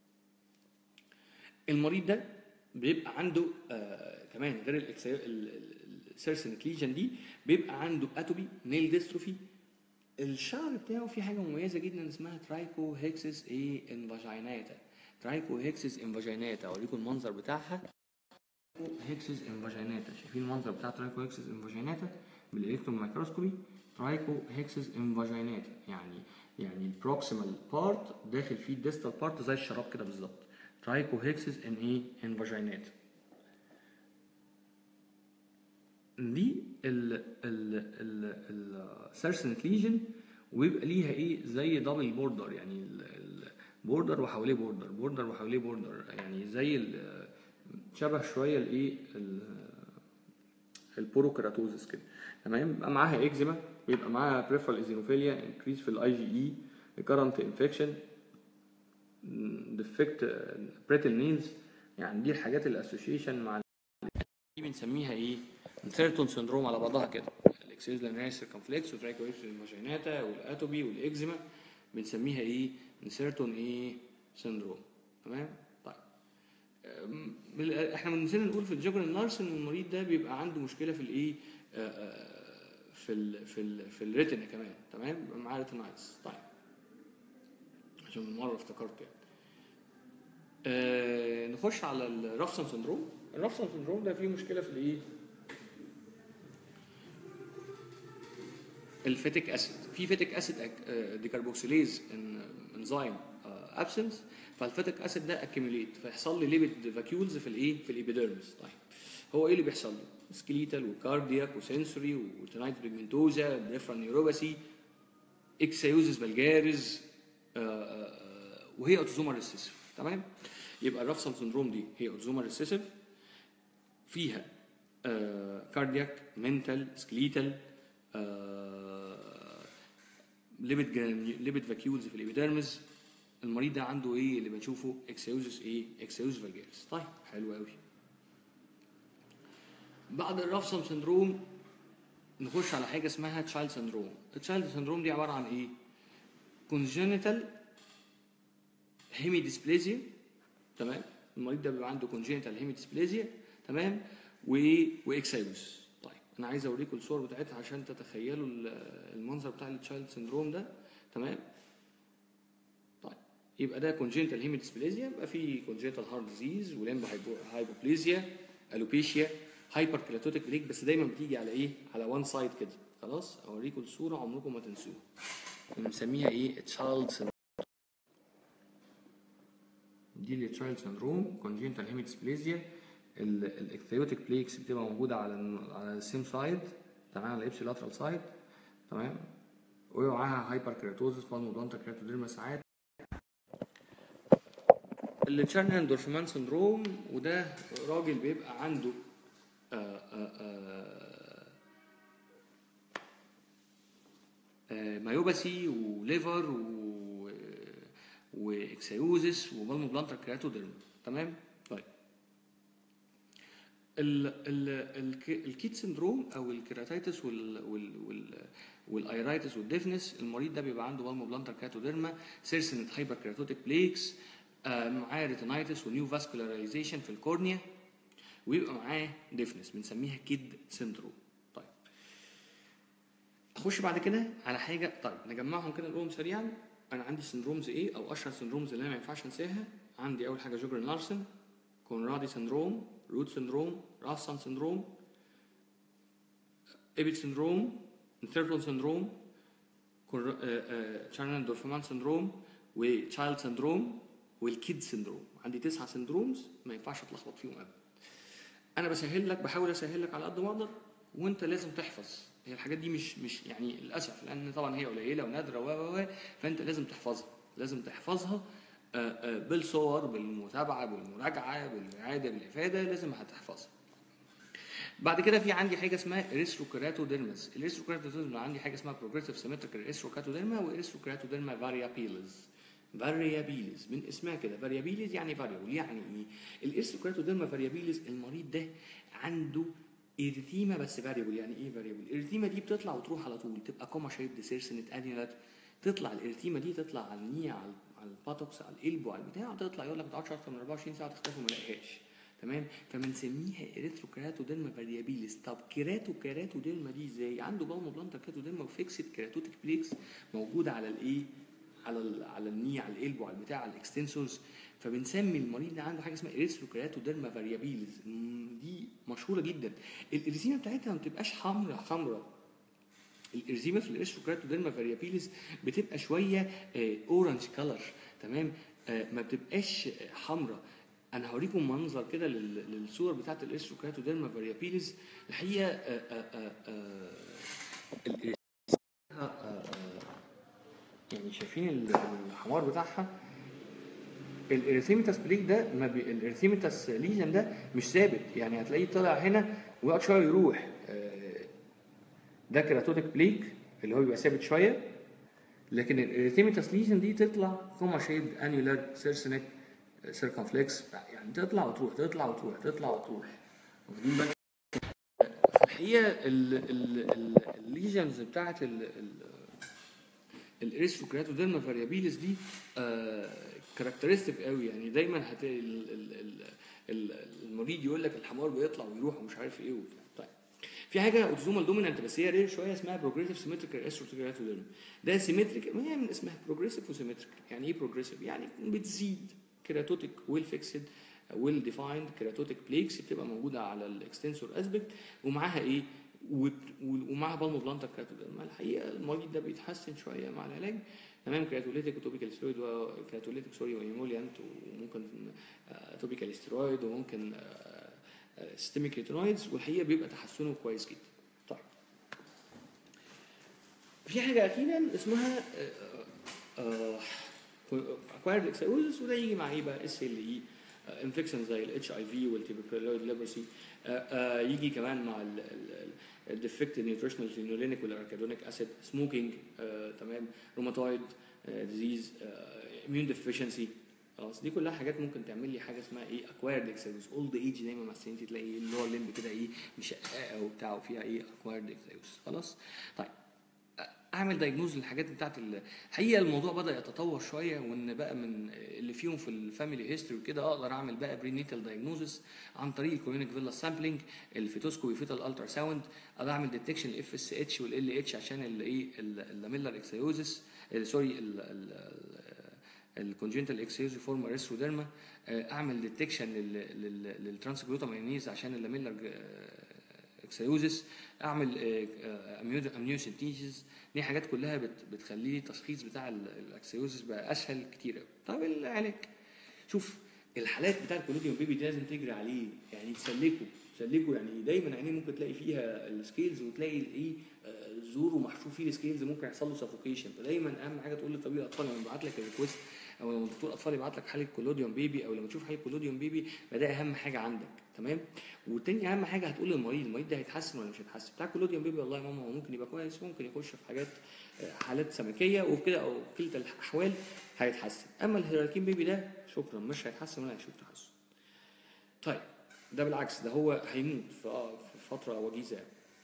المريض ده بيبقى عنده كمان غير السيرسنت ليجن دي بيبقى عنده اتوبي، نيل ديستروفي. الشعر بتاعه فيه حاجه مميزه جدا اسمها ترايكو هيكسس ايه انفاجيناتا. ترايكو هيكسس انفاجيناتا، اوريكم المنظر بتاعها. هيكسس انفاجيناتا، شايفين المنظر بتاع ترايكو هيكسس انفاجيناتا بالالكترون مايكروسكوبي؟ ترايكو هيكسس انفاجيناتا يعني البروكسيمال بارت داخل فيه الديستال بارت زي الشراب كده بالظبط. ترايكو هيكسس ان ايه انفاجيناتا دي السيرسنت ليجن، ويبقى ليها ايه زي دبل بوردر، يعني البوردر وحواليه بوردر، بوردر وحواليه بوردر، يعني زي شبه شويه الايه البوروكراتوزس كده. تمام. بيبقى معاها اكزيما، ويبقى معاها بريفرال ايزينوفيليا، انكريز في الاي جي اي، ريكارنت انفكشن، ديفكت بريتل نيلز. يعني دي الحاجات الاسوشيشن مع دي بنسميها ايه؟ انسيرتون سندروم على بعضها كده. الاكسيز لانياريس سيركمفلكس وترايكويكس انفاجيناتا والاتوبي والاكزيما بنسميها ايه؟ انسيرتون ايه سندروم. تمام. طيب احنا نسينا نقول في الجوجرن لارسن المريض ده بيبقى عنده مشكله في الايه في الريتنا كمان. تمام، بيبقى معاه ريتينايتس. طيب عشان مره افتكرت يعني. نخش على الرافسون سندروم. الرافسون سندروم ده فيه مشكله في الايه؟ الفيتيك اسيد. في فيتيك اسيد ديكربوكسيليز انزيم ابسنس، فالفيتيك اسيد ده اكيميليت فيحصل لي ليبيد فاكيولز في الايه؟ في الابيديرمس. طيب هو ايه اللي بيحصل له؟ سكليتال وكاردياك وسنسوري وتنايت بيجمنتوزا، بريفرال نيوروباثي، اكسيوزس فالجاريز، وهي اوتوزومال ريسيسيف. تمام. يبقى الرافسون سندروم دي هي اوتوزومال ريسيسيف، فيها كاردياك، منتال، سكليتال، ليبيد فاكيولز في الابيديرمس. المريض ده عنده ايه اللي بنشوفه؟ اكسيوزس ايه؟ اكسيوزس فالجاريز. طيب حلو قوي. بعد الرافسون سندروم نخش على حاجه اسمها تشايلد سندروم. التشايلد سندروم دي عباره عن ايه؟ كونجينيتال هيمي ديسبليزيا. تمام، المريض ده بيبقى عنده كونجينيتال هيمي ديسبليزيا. تمام، واكسيوز. طيب انا عايز اوريكم الصور بتاعتها عشان تتخيلوا المنظر بتاع التشايلد سندروم ده. تمام. طيب يبقى ده كونجينيتال هيمي ديسبليزيا، يبقى في كونجينيتال هارت ديزيز وليمبو هايبوبليزيا، الوبيشيا، هايبر كلاتوتيك بريك، بس دايما بتيجي على ايه؟ على وان سايد كده. خلاص اوريكم الصوره عمركم ما تنسوها. بنسميها ايه؟ تشايلد سندروم. دي التشايلد سندروم كونجينيتال هيمي ديسبليزيا. الاكثيوتيك بليكس بتبقى موجوده على السيم سايد، تمام، على الابسي لاترال سايد. تمام، ومعاها هايبر كيراتوزس، بالمودونتا كيراتوديرما ساعات. التشارنهان دورفمان سندروم، وده راجل بيبقى عنده مايوباثي وليفر واكسيوزس وبالمودونتا كيراتوديرما. تمام. طيب الكيت سندروم او الكيراتيتس والايرايتس والديفنس، المريض ده بيبقى عنده بالمودونتا كيراتوديرما، سيرسنت هايبر كيراتوتيك بليكس، معاه ريتينايتس ونيو فاسكولاريزيشن في الكورنيا، ويبقى معاه ديفنس بنسميها كيد سيندروم. طيب اخش بعد كده على حاجه، طيب نجمعهم كده نقولهم سريعا. انا عندي سندرومز ايه او اشهر سندرومز اللي انا ما ينفعش انساها. عندي اول حاجه جوجرن لارسن، كونرادي سندروم، روت سندروم، راسان سندروم، ايبيت سندروم، انترفال سندروم، تشارنان دورفمان سندروم، وتشايلد سندروم، والكيد سندروم. عندي 9 سندرومز ما ينفعش اتلخبط فيهم ابدا. انا بسهل لك، بحاول اسهل لك على قد ما اقدر، وانت لازم تحفظ. هي الحاجات دي مش يعني للاسف، لان طبعا هي قليله ونادره فانت لازم تحفظها، لازم تحفظها بالصور، بالمتابعه، بالمراجعه، بالاعاده، بالافاده، لازم هتحفظها. بعد كده في عندي حاجه اسمها اريثروكيراتوديرمز. الاريثروكيراتوديرمز عندي حاجه اسمها بروجريسيف سيمتريكال اريثروكيراتوديرما واريثروكيراتوديرما فاريابيلز. فاريابيلز من اسمها كده، فاريابيلز يعني فاريبل. يعني ايه الاريثروكيراتوديرما فاريابيلز؟ المريض ده عنده اريثيما بس فاريبل. يعني ايه فاريبل؟ الاريثيما دي بتطلع وتروح على طول، تبقى كوما شيبد سيرسنت انيولار، تطلع الاريثيما دي تطلع على النية، على الباتوكس، على القلب، على البتاع، تطلع يقول لك ما تقعدش اكتر من 24 ساعه تختفي وما الاقيهاش. تمام؟ فبنسميها اريثروكيراتوديرما فاريابيلز. طب كيراتوديرما دي ازاي؟ عنده بالمو بلانتر كيراتوديرما وفيكسد كيراتوتيك بليكس موجوده على الايه؟ على النية، على القلب، وعلى البتاع، على الاكستنسورز. فبنسمي المريض ده عنده حاجه اسمها اريثروكيراتوديرما فاريابيلز. دي مشهوره جدا. الاريثيما بتاعتها ما بتبقاش حمراء. الاريثيما في الاريثروكيراتوديرما فاريابيلز بتبقى شويه اورنج كلر. تمام؟ ما بتبقاش حمراء. انا هوريكم منظر كده للصور بتاعت الاريثروكيراتوديرما فاريابيلز. الحقيقه يعني شايفين الحمار بتاعها. الاريثيميتاس بليك ده الاريثيميتاس ليجن ده مش ثابت، يعني هتلاقيه طالع هنا ويقعد شويه يروح. ده كيراتوتيك بليك اللي هو بيبقى ثابت شويه، لكن الاريثيميتاس ليجن دي تطلع كوما شيب انيولار سيرسنت سيركمفلكس، يعني تطلع وتروح، تطلع وتروح، تطلع وتروح. واخدين بالك؟ في الحقيقه الليجنز بتاعت الاريثروكيراتوديرما فاريابيلز دي كاركترستيك قوي. يعني دايما هتلاقي المريض يقول لك الحمار بيطلع ويروح ومش عارف ايه وبتاع. طيب في حاجه اوتوزومال دومينانت بس هي رير شويه، اسمها بروجريسيف سيمتريكال اريثروكيراتوديرما. ده سيمتريك، ما هي من اسمها بروجريسيف وسيمتريك. يعني ايه بروجريسيف؟ يعني بتزيد كيراتوتيك ويل فيكسد ويل ديفايند كيراتوتيك بليكس بتبقى موجوده على الاكستنسور اسبكت، ومعاها ايه؟ ومعاها بالمو بلانتر كيراتوديرما. الحقيقه المريض ده بيتحسن شويه مع العلاج. تمام؟ كيراتوليتيك وتوبيكال ستيرويد، وكيراتوليتيك وإيموليانت، وممكن توبيكال ستيرويد، وممكن سيستميك ريتينويدز، والحقيقه بيبقى تحسنه كويس جدا. طيب في حاجه اخيرا اسمها اكوايرد اكسيوزس، وده يجي مع ايه بقى؟ اس ال اي انفكشن زي الاتش اي في والتيبيكالويد ليبرسي. يجي كمان مع الديفكت نيوتريشنال فينولينيك والاركادونيك اسيد، سموكينج، تمام، روماتويد ديزيز، اميون ديفيشنسي. خلاص دي كلها حاجات ممكن تعمل لي حاجه اسمها ايه؟ اكوايرد اكسيوزس. اولد ايج دايما مع السنين تلاقي اللي هو الليمب كده ايه؟ مشققه وبتاع، وفيها ايه؟ اكوايرد اكسيوزس. خلاص. طيب اعمل دايجنوز للحاجات بتاعت الحقيقه الموضوع بدا يتطور شويه، وان بقى من اللي فيهم في الفاميلي هيستوري وكده اقدر اعمل بقى برينيتال دايجنوزس عن طريق الكوريونيك فيلا سامبلينج، الفيتوسكوبي فيتال الترا ساوند. اقدر اعمل ديتكشن الاف اس اتش والال اتش عشان الايه؟ اللاميلر اكسيوزس، سوري، الكونجنتال اكسيوزي فورم اريثروديرما. اعمل ديتكشن للترانسجلوتامينيز عشان اللاميلر اكسيوزس. اعمل امنيوسنتيز. دي حاجات كلها بتخلي لي التشخيص بتاع الاكسيوزس بقى اسهل كتير قوي. طب العلاج، شوف الحالات بتاعت الكولوديوم بيبي دي لازم تجري عليه، يعني تسلكه يعني دايما عينيه ممكن تلاقي فيها السكيلز، وتلاقي الايه؟ زوره محشوف فيه السكيلز، ممكن يحصل له سافوكيشن. فدايما اهم حاجه تقول لطبيب الاطفال لما يبعت لك الريكوست، او لما دكتور اطفال يبعت لك حاله كولوديوم بيبي، او لما تشوف حاله كولوديوم بيبي، فده اهم حاجه عندك. تمام؟ والتاني اهم حاجه هتقول للمريض ده هيتحسن ولا مش هيتحسن. بتاع كولوديوم بيبي والله يا ماما هو ممكن يبقى كويس، ممكن يخش في حالات سمكيه وكده، او كلتا الاحوال هيتحسن. اما الهيراركين بيبي ده شكرا، مش هيتحسن ولا هيشوف تحسن. طيب ده بالعكس، ده هو هيموت في فتره وجيزه.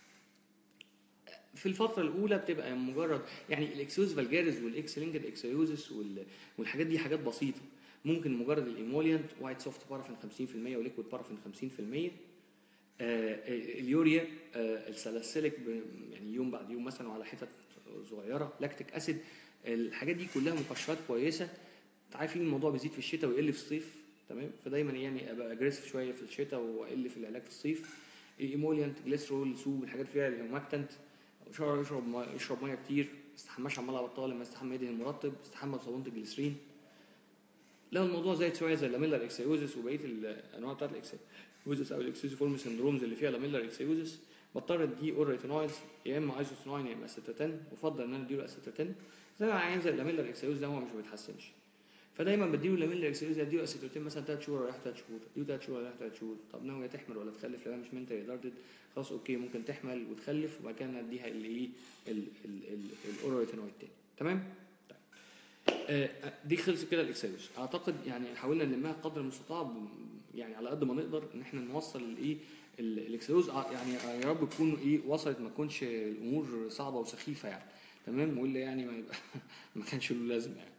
في الفتره الاولى بتبقى مجرد يعني الاكسيوز فالجاريز والاكس لينجد اكسيوزس والحاجات دي حاجات بسيطه. ممكن مجرد الايموليانت وايت سوفت بارافين 50% وليكويد بارافين 50%. اليوريا الساليسيليك يعني يوم بعد يوم مثلا وعلى حتت صغيره. لاكتيك اسيد، الحاجات دي كلها مقشرات كويسه. انت عارفين الموضوع بيزيد في الشتاء ويقل في الصيف، تمام؟ فدايما يعني ابقى اجريسيف شويه في الشتاء واقل في العلاج في الصيف. الايموليانت، جليسرول، سوب، الحاجات فيها الهيوماكتنت. يشرب ميه كتير، ما يستحماش عمال على بطال، لما يستحمى يدهن مرطب، يستحمى بصابونه الجليسرين. لو الموضوع زايد شويه زي لاميلر اكسيوزس وبقيه الانواع بتاعت الاكسيوزس او الاكسيوزيفورم سندرومز اللي فيها لاميلر اكسيوزس، بضطر اديه اوريتينويدز، يا اما ايزوسينوين يا اما استاتين. وافضل ان انا اديله استاتين. زي ما عايز اللاميلر اكسيوزس ده هو مش بيتحسنش، فدايما بديله لاميلر اكسيوزس، اديله استاتين مثلا 3 شهور ولا 3 شهور، اديله 3 شهور ولا 3 شهور. طب ناويه تحمل ولا تخلف؟ لو مش منتال ريتاردد خلاص اوكي ممكن تحمل وتخلف، وبعد كده اديها الايه الاوريتينويد تاني، تمام؟ دي خلص كده الاكسيوز. اعتقد يعني حاولنا نلمها قدر المستطاع يعني على قد ما نقدر ان احنا نوصل الايه الاكسيوز، يعني يا رب تكون ايه وصلت، ما تكونش الامور صعبه وسخيفه يعني، تمام؟ ولا يعني ما يبقى ما كانش له لازمه يعني.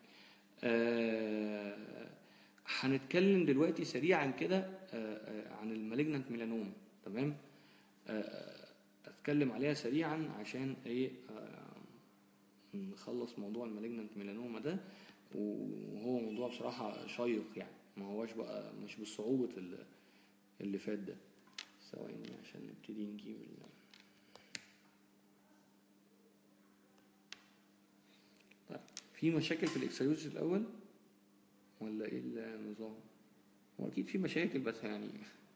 هنتكلم دلوقتي سريعا كده عن المالجنانت ميلانوما، تمام؟ اتكلم عليها سريعا عشان ايه نخلص موضوع المالجنانت ميلانوما ده، وهو موضوع بصراحة شيق يعني، ما هواش بقى مش بالصعوبة اللي فات ده. ثواني عشان نبتدي نجيب طيب، في مشاكل في الاكسيوز الاول ولا ايه النظام؟ هو اكيد في مشاكل بس يعني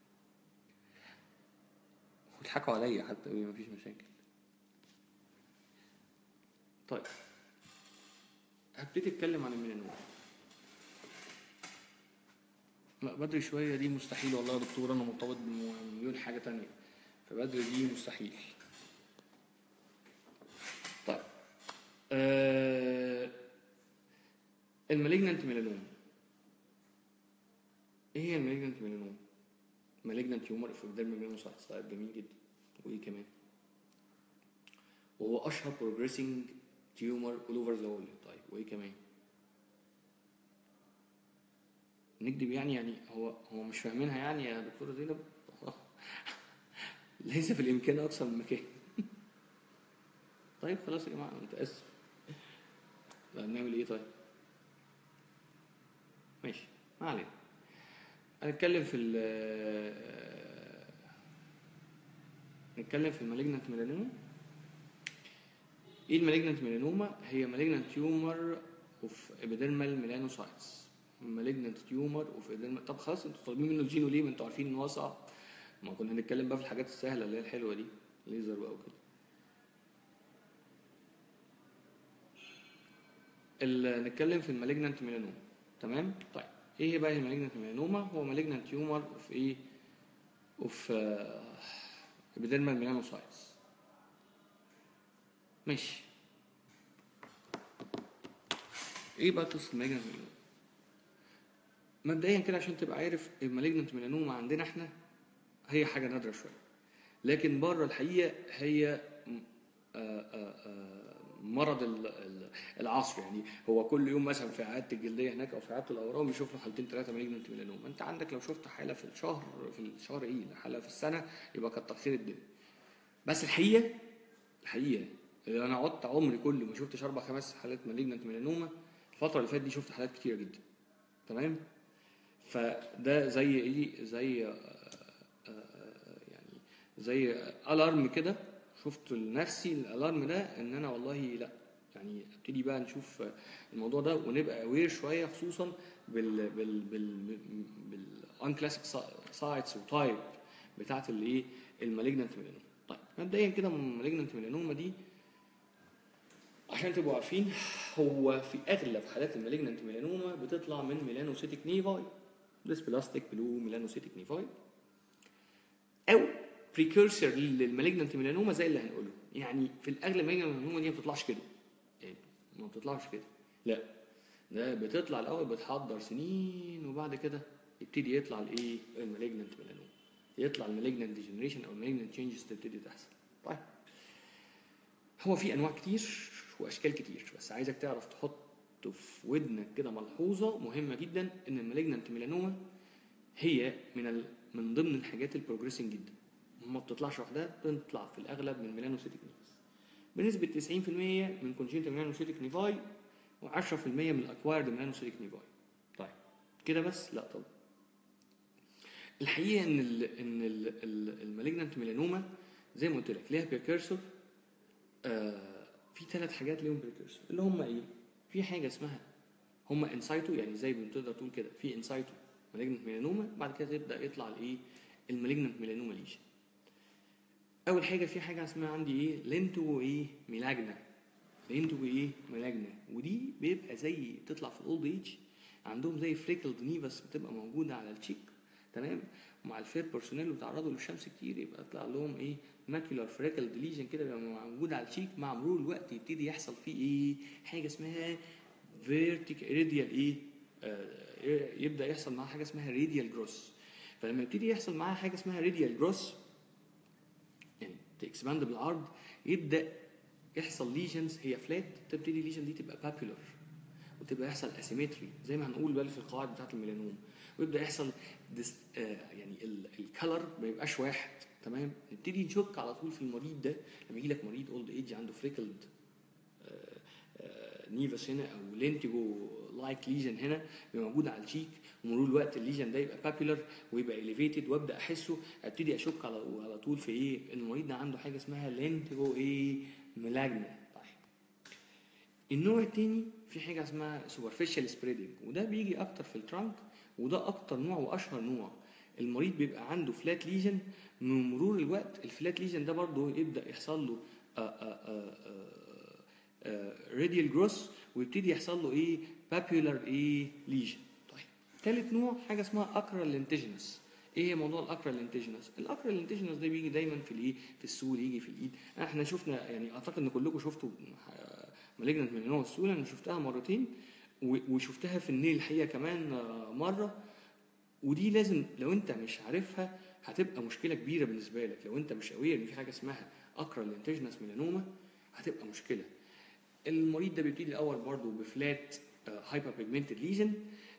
بيضحكوا عليا حتى ما فيش مشاكل. طيب هبتدي اتكلم عن الميلانوما. لا بدري شويه دي مستحيل والله يا دكتور، انا مرتبط بمليون حاجه تانية، فبدري دي مستحيل. طيب المالجنانت ميلانوما. ايه هي المالجنانت ميلانوما؟ مالجنانت تيومر في الديرما ميلانوسايتس. طيب جميل جدا. وايه كمان؟ وهو اشهر بروجريسنج تيومر اول اوفر ذا وورلد. طيب وايه كمان؟ نكذب يعني هو مش فاهمينها يعني يا دكتوره زينب؟ ليس في الامكان اكثر من مكان. طيب خلاص يا جماعه انا متاسف. نعمل ايه طيب؟ ماشي ما علينا. هنتكلم في المالجنانت ميلانوما. ايه المالجنانت ميلانوما؟ هي مالجنانت تيومر اوف ابيديرمال ميلانوسايتس. مالجنانت تيومر اوف ابيديرمال. طب خلاص انتوا طالبين منه الجينو ليه؟ ما انتوا عارفين ان هو صعب. ما كنا هنتكلم بقى في الحاجات السهله اللي هي الحلوه دي، ليزر بقى وكده. نتكلم في المالجنانت ميلانوما، تمام؟ طيب ايه بقى المالجنانت ميلانوما؟ هو مالجنانت تيومر اوف ايه؟ اوف ابيديرمال ميلانوسايتس. ماشي. ايه بقى قصه المالجنانت ميلانوما؟ مبدئيا كده عشان تبقى عارف، المالجنانت ميلانوما عندنا احنا هي حاجه نادره شويه، لكن بره الحقيقه هي مرض العصر يعني. هو كل يوم مثلا في عياده الجلديه هناك او في عياده الاورام يشوف له حالتين 3 مالجنانت ميلانوما. انت عندك لو شفت حاله في الشهر ايه، حاله في السنه، يبقى كتر خير الدنيا. بس الحقيقه اللي انا قعدت عمري كله ما شفتش 4-5 حالات مالجنانت ميلانوما. الفتره اللي فاتت دي شفت حالات كتيره جدا، تمام؟ فده زي ايه، زي الارم كده. شفت لنفسي الالارم ده ان انا والله لا يعني ابتدي بقى نشوف الموضوع ده ونبقى اوير شويه، خصوصا بال كلاسيك سايتس وتايب بتاعت الايه المالجنانت ميلانوما. طيب مبدئيا كده المالجنانت ميلانوما دي عشان تبقوا عارفين، هو في اغلب حالات المالجنانت ميلانوما بتطلع من ميلانوسيتيك نيفاي، ديسبلاستيك بلو ميلانوسيتيك نيفاي، او بريكورسر للمالجنانت ميلانوما زي اللي هنقوله. يعني في الاغلب المالجنانت ميلانوما دي ما بتطلعش كده، يعني ما بتطلعش كده، لا ده بتطلع الاول بتحضر سنين وبعد كده يبتدي يطلع الايه المالجنانت ميلانوما، يطلع المالجنانت ديجنريشن او المالجنانت تشينجز تبتدي تحصل. طيب هو في انواع كتير واشكال كتير، بس عايزك تعرف تحط في ودنك كده ملحوظه مهمه جدا، ان المالجنانت ميلانوما هي من ضمن الحاجات البروجريسنج جدا، ما بتطلعش وحدها، بتطلع في الاغلب من ميلانوسيتيك نيفاس بنسبه 90% من كونجنتال ميلانوسيتيك نيفاي و10% من الاكوايرد ميلانوسيتيك نيفاي. طيب كده بس؟ لا طبعا. الحقيقه ان المالجنانت ميلانوما زي ما قلت لك ليها بريكيرسور. في 3 حاجات ليهم بريكيرسور اللي هم ايه؟ في حاجه اسمها هم انسايتو، يعني زي ما تقدر تقول كده في انسايتو مالجنانت ميلانوما، بعد كده تبدا يطلع الايه؟ المالجنانت ميلانوما ليجن. اول حاجه في حاجه اسمها عندي ايه؟ لينتو ايه؟ ميلاجنا. لينتو ايه؟ ميلاجنا، ودي بيبقى زي بتطلع في الاولد ايج، عندهم زي فريكلد نيفاس بتبقى موجوده على التشيك، تمام؟ مع الفير بيرسونيل وتعرضوا للشمس كتير يبقى يطلع لهم ايه؟ ماكيولار فريكلد ليجن كده بيبقى موجود على التشيك، مع مرور الوقت يبتدي يحصل فيه ايه؟ حاجه اسمها فيرتيكال راديال ايه؟ يبدا يحصل معاه حاجه اسمها راديال جروس. فلما يبتدي يحصل معاه حاجه اسمها راديال جروس، يعني تكسباند بالعرض، يبدا يحصل ليجنز هي فلات، تبتدي الليجن دي تبقى بابيلر وتبقى يحصل اسيمتري زي ما هنقول بقى في القواعد بتاعه الميلانوم، ويبدا يحصل يعني الكلر ما يبقاش واحد، تمام؟ نبتدي نشك على طول في المريض ده لما يجي لك مريض اولد ايج عنده فريكلد نيفاس هنا او لينتيجو لايك ليجن هنا بيبقى موجود على الشيك، ومرور الوقت الليجن ده يبقى بابيلر ويبقى اليفيتد، وابدا احسه، ابتدي اشك على طول في ايه؟ ان المريض ده عنده حاجه اسمها لينتيجو ايه؟ ميلاجنا. طيب النوع الثاني في حاجه اسمها سوبرفيشال سبريدنج، وده بيجي اكتر في الترانك، وده اكتر نوع واشهر نوع. المريض بيبقى عنده فلات ليجن، من مرور الوقت الفلات ليجن ده برضه يبدا يحصل له راديال جروس، ويبتدي يحصل له ايه؟ بابيولار ايه؟ ليجن. طيب ثالث نوع حاجه اسمها اكرال انتجنس. ايه موضوع الاكرال انتجنس؟ الاكرال انتجنس ده بيجي دايما في الايه؟ في السول، يجي في الايد. احنا شفنا يعني اعتقد ان كلكم شفتوا مالجنت ميلانوما السول، انا شفتها مرتين وشفتها في النيل الحقيقه كمان مره، ودي لازم لو انت مش عارفها هتبقى مشكله كبيره بالنسبه لك. لو انت مش اوير ان في حاجه اسمها اكرال انتجنس ميلانوما هتبقى مشكله. المريض ده بيبتدي الاول برضه بفلات هايبر بيجمنتد ليجن،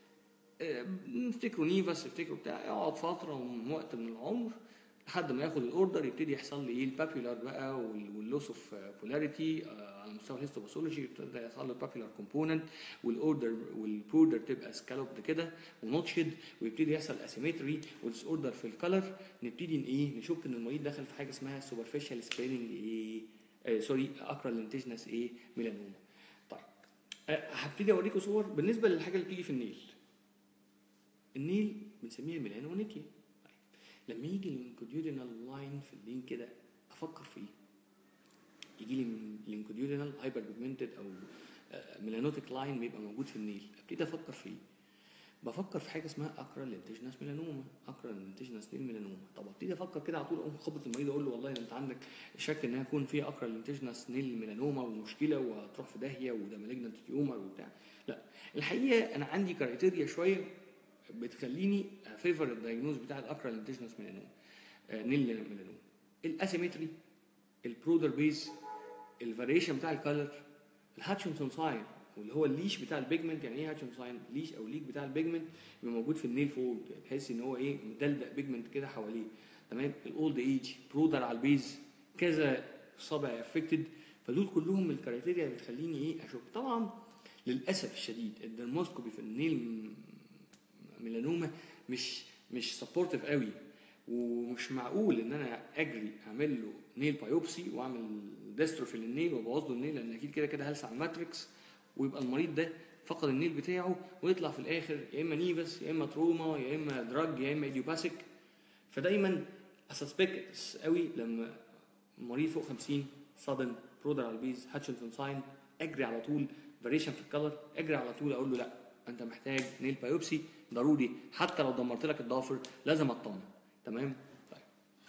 نفتكروا نيفاس، نفتكروا بتاع، يقعد فتره من وقت من العمر لحد ما ياخد الاوردر، يبتدي يحصل لي ايه؟ البابيولار بقى واللوس اوف بولاريتي على مستوى الهيستوباثولوجي، يبتدي يحصل له البابيولار كومبوننت، والاوردر والبوردر تبقى سكالوبد كده ونوتشد، ويبتدي يحصل اسيمتري وديس اوردر في الكلر. نبتدي ايه؟ نشك ان المريض دخل في حاجه اسمها سوبرفيشال سبريننج ايه؟ سوري، اكرال انتجنس ايه؟ ميلانوما. طيب هبتدي اوريكم صور بالنسبه للحاجه اللي بتيجي في النيل. النيل بنسميها ميلانونيكيا. لما يجي الانكوديودينال لاين في اللين كده افكر في ايه؟ يجي لي الانكوديودينال هايبر بيجمنتد او ميلانوتيك لاين بيبقى موجود في النيل، ابتدي افكر في ايه؟ بفكر في حاجه اسمها اكرال انتجنس ميلانوما، اكرال انتجنس نيل ميلانوما. طب ابتدي افكر كده على طول، اقوم خبط المريض اقول له والله انت عندك شك ان هيكون في اكرال انتجنس نيل ميلانوما ومشكله وهتروح في داهيه وده مالجنت تيومر وبتاع. لا، الحقيقه انا عندي كرايتيريا شويه بتخليني فيفر الدايجنوز بتاع الاكرال انتجنس ميلانوما نيل ميلانوما. الاسيمتري، البرودر بيز، الفاريشن بتاع الكالر، الهاتشنسون ساين واللي هو الليش بتاع البيجمنت. يعني ايه هاتشنسون ساين؟ ليش او ليك بتاع البيجمنت بيبقى موجود في النيل فولد، يعني تحس ان هو ايه؟ مدلدق بيجمنت كده حواليه، تمام؟ الاولد ايج، برودر على البيز، كذا صابع افكتد. فدول كلهم الكرايتيريا اللي بتخليني ايه؟ اشوف. طبعا للاسف الشديد الدرموسكوبي في النيل ميلانوما مش سبورتيف قوي، ومش معقول ان انا اجري اعمل له نيل بايوبسي واعمل ديستروفي للنيل وابوظ له النيل، لان اكيد كده كده هلسع الماتريكس ويبقى المريض ده فقد النيل بتاعه، ويطلع في الاخر يا اما نيفس يا اما تروما يا اما دراج يا اما ايديوباثيك. فدايما اسسبكت قوي لما مريض فوق 50 صدم برودر على البيز هاتشنسون ساين، اجري على طول فاريشن في الكلر، اجري على طول اقول له لا انت محتاج نيل بايوبسي ضروري، حتى لو دمرت لك الضافر لازم اطمن، تمام؟ طيب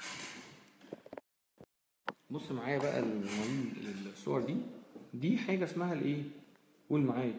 بص معايا بقى الصور دي حاجه اسمها الايه؟ قول معايا،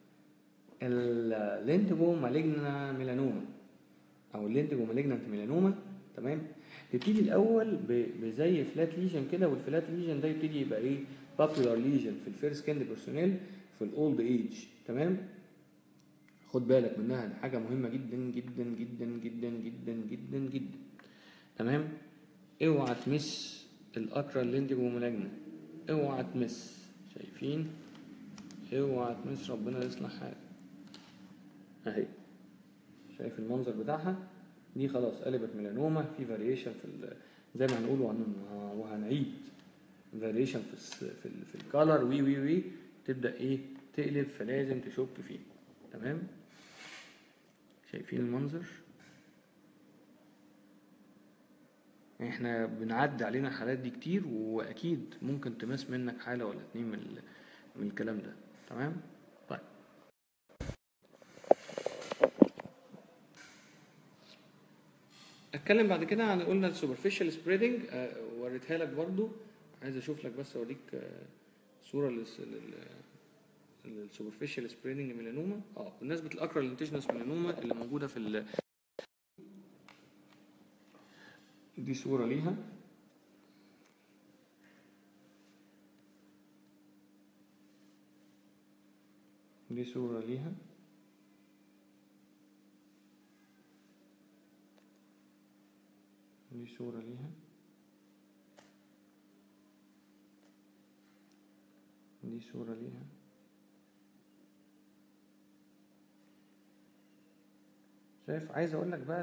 اللينتجو مالجنا ميلانوما او اللينتجو مالجنانت ميلانوما، تمام؟ تبتدي الاول بزي فلات ليجن كده، والفلات ليجن ده يبتدي يبقى ايه؟ بابيولار ليجن في الفيرست سكند بيرسونيل، في الاولد ايج. تمام، خد بالك منها، دي حاجه مهمه جدا جدا جدا جدا جدا جدا جدا. تمام، اوعى تمس الاكرا اللينديجو ملاجنة، اوعى تمس، شايفين؟ اوعى تمس، ربنا يصلح حالك. اهي شايف المنظر بتاعها دي؟ خلاص قلبت ميلانوما، في فاريشن في زي ما هنقول وهنعيد فاريشن في الكالر وي تبدا ايه تقلب، فلازم تشك فيه. تمام، شايفين المنظر؟ احنا بنعدي علينا الحالات دي كتير، واكيد ممكن تمس منك حاله ولا اتنين من الكلام ده. تمام، طيب اتكلم بعد كده عن قلنا السوبرفيشال سبريدنج. وريتها لك برضو، عايز اشوف لك بس اوريك صوره للسوبرفيشال سبريدنج ميلانوما. بالنسبه للاكرا لينتيجنس ميلانوما اللي موجوده في دي صوره ليها. دي صوره ليها، دي صوره ليها، دي صوره ليها. شايف؟ عايز اقول لك بقى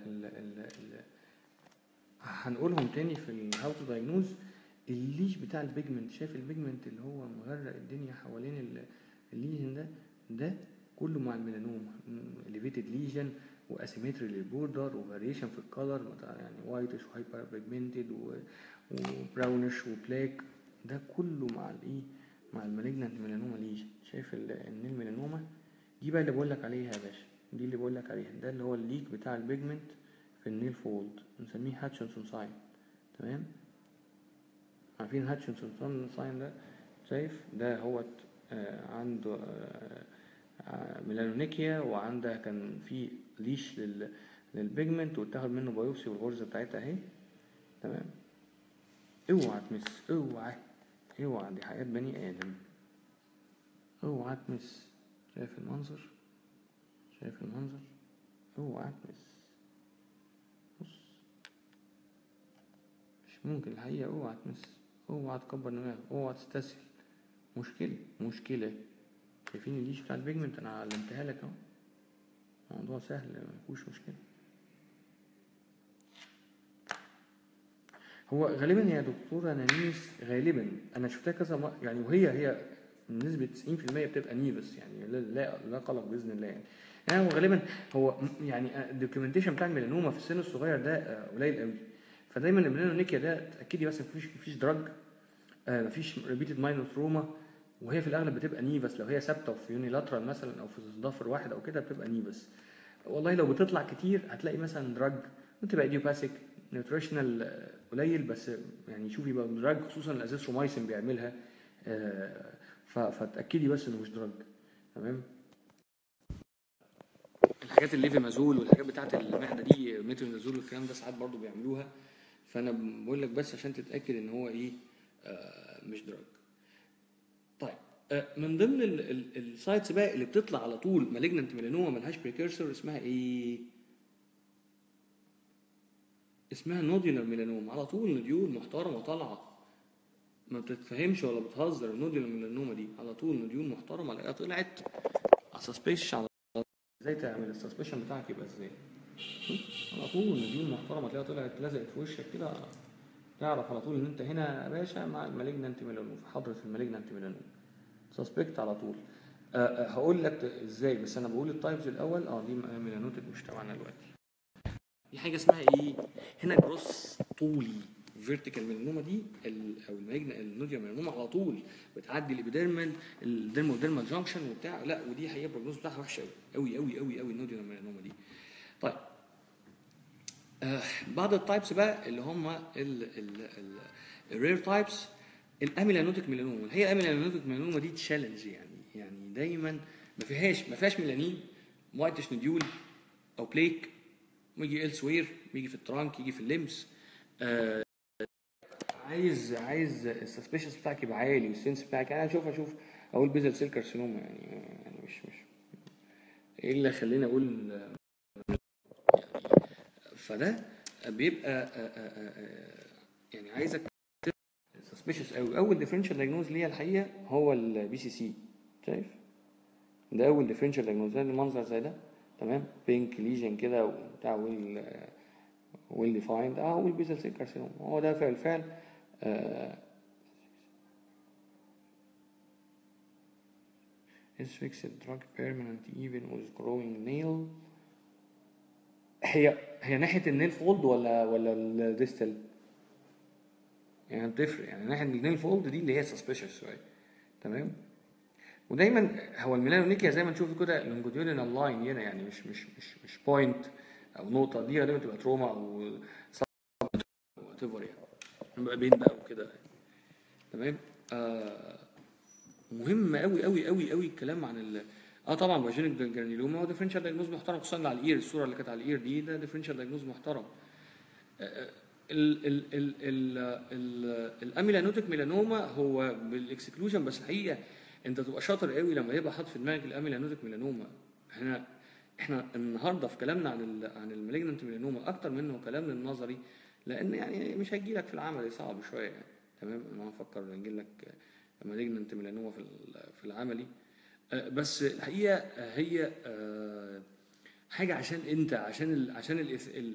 هنقولهم تاني في الهاو تو دايجنوز. الليش بتاع البيجمنت، شايف البيجمنت اللي هو مغرق الدنيا حوالين الليجن ده كله مع الميلانوما، elevated ليجن واسيمتري للبوردر وفاريشن في الكالر، يعني وايتش وهايبر بيجمنتد وبراونش وبلاك، ده كله مع الايه، مع المالجنانت ميلانوما ليجن. شايف النيل ميلانوما دي بقى اللي بقول لك عليها يا باشا، دي اللي بقول لك عليها، ده اللي هو الليك بتاع البيجمنت في النيل فولد، بنسميه هاتشنسون ساين. تمام، عارفين هاتشنسون ساين ده؟ شايف ده هو عنده ميلانونيكيا، وعنده كان في ليش للبيجمنت، واتاخد منه بايوبسي والغرزه بتاعتها اهي. تمام، اوعى تمس، اوعى دي حياه بني ادم، اوعى تمس. شايف المنظر؟ شايف المنظر؟ اوعى تمس، بص مش ممكن الحقيقه، اوعى تمس، اوعى تكبر دماغك، اوعى تستسهل، مشكله. شايفين الليش بتاع البيجمنت؟ انا علمتها لك اهو، موضوع سهل مفيهوش مشكله. هو غالبا يا دكتوره نانيس، غالبا انا شفتها كذا يعني، وهي بنسبه 90% بتبقى نيفس، يعني لا قلق باذن الله يعني. هو غالبا هو يعني الدوكيومنتيشن بتاع الميلانوما في السن الصغير ده قليل قوي، فدايما الميلانونيكيا ده تاكدي بس مفيش دراج، مفيش ريبيتد ماينور تروما، وهي في الاغلب بتبقى نيفس. لو هي ثابته في يونيلاترال مثلا او في ضفر واحد او كده بتبقى نيفس. والله لو بتطلع كتير هتلاقي مثلا دراج بتبقى ايديوباثيك، نيوتريشنال قليل بس، يعني شوفي بقى دراج خصوصا الازيثرومايسين بيعملها، فتاكدي بس انه مش دراج. تمام، الحاجات الليفيمازول والحاجات بتاعت المعده دي، ميترونازول والكلام ده ساعات برضو بيعملوها، فانا بقول لك بس عشان تتاكد ان هو ايه مش دراج. طيب من ضمن السايتس بقى اللي بتطلع على طول مالجنانت ميلانوما ملهاش بريكيرسور، اسمها ايه؟ اسمها نوديولار ميلانوما. على طول نديول محترمه طالعه، ما بتتفهمش ولا بتهزر. النوديولار ميلانوما دي على طول نديول محترمه الاقيها طلعت سسبيشن. ازاي تعمل السسبيشن بتاعك يبقى ازاي؟ على طول نديول محترمه تلاقيها طلعت لزقت في وشك كده، تعرف على طول ان انت هنا يا باشا مع المالجنانت ميلانوما، في حضره المالجنانت ميلانوما، سسبكت على طول. هقول لك ازاي، بس انا بقول التايبز الاول. دي ميلانوتيك مش تبعنا دلوقتي. دي حاجه اسمها ايه هنا؟ جروس طولي فيرتيكال ميلانوما دي، او النوديا ميلانوما على طول بتعدي الابيديرمال الديرمال جانكشن وبتاع. لا، ودي حقيقه البروجنوز بتاعها وحشه قوي قوي قوي قوي النوديا ميلانوما دي. طيب بعض التايبس بقى اللي هم الرير تايبس، الاميلانوتيك ميلانوما. هي الاميلانوتيك ميلانوما دي تشالنج، يعني دايما ما فيهاش ميلانين، وايتش نديول او بليك، ويجي السوير، بيجي في الترانك، يجي في الليمس. عايز السسبيشنس بتاعك يبقى عالي والسنس بتاعك. انا اشوف اقول بيزل سيل كارسينوما يعني مش ايه اللي خليني اقول. فده بيبقى يعني عايزك سسبيشس قوي. اول ديفرنشال دايجنوز ليها الحقيقه هو البي سي سي. شايف ده اول ديفرنشال دايجنوز، ده المنظر زي ده تمام، بينك ليجن كده وبتاع ويل ديفايند، هو البيزل سيل كارسينوما، هو ده بالفعل. is fixed drug permanent even with growing nail. هي ناحيه النيل فولد ولا الديستال؟ يعني بتفرق، يعني ناحيه النيل فولد دي اللي هي سسبيشس شويه تمام. ودايما هو الميلانونيكيا زي ما نشوف كده لونجيتيودينال لاين هنا، يعني مش بوينت او نقطه، دي غالبا تبقى تروما او وات ايفر يعني، بيبقى بين بقى وكده تمام. مهم قوي قوي قوي قوي الكلام عن طبعا فاجينيك جرانيلوما هو ديفرنشال دايجنوز محترم، خصوصا على الاير، الصوره اللي كانت على الاير ده ديفرنشال دايجنوز محترم. الاميلانوتيك ميلانوما هو بالاكسكلوجن، بس الحقيقه انت تبقى شاطر قوي لما يبقى حاطط في دماغك الاميلانوتيك ميلانوما. احنا النهارده في كلامنا عن المالجنانت ميلانوما اكتر منه كلام النظري، لان يعني مش هيجي لك في العملي، صعب شويه يعني تمام. انا هفكر نجي لك مالجنانت ميلانوما في العملي، بس الحقيقه هي حاجه عشان انت عشان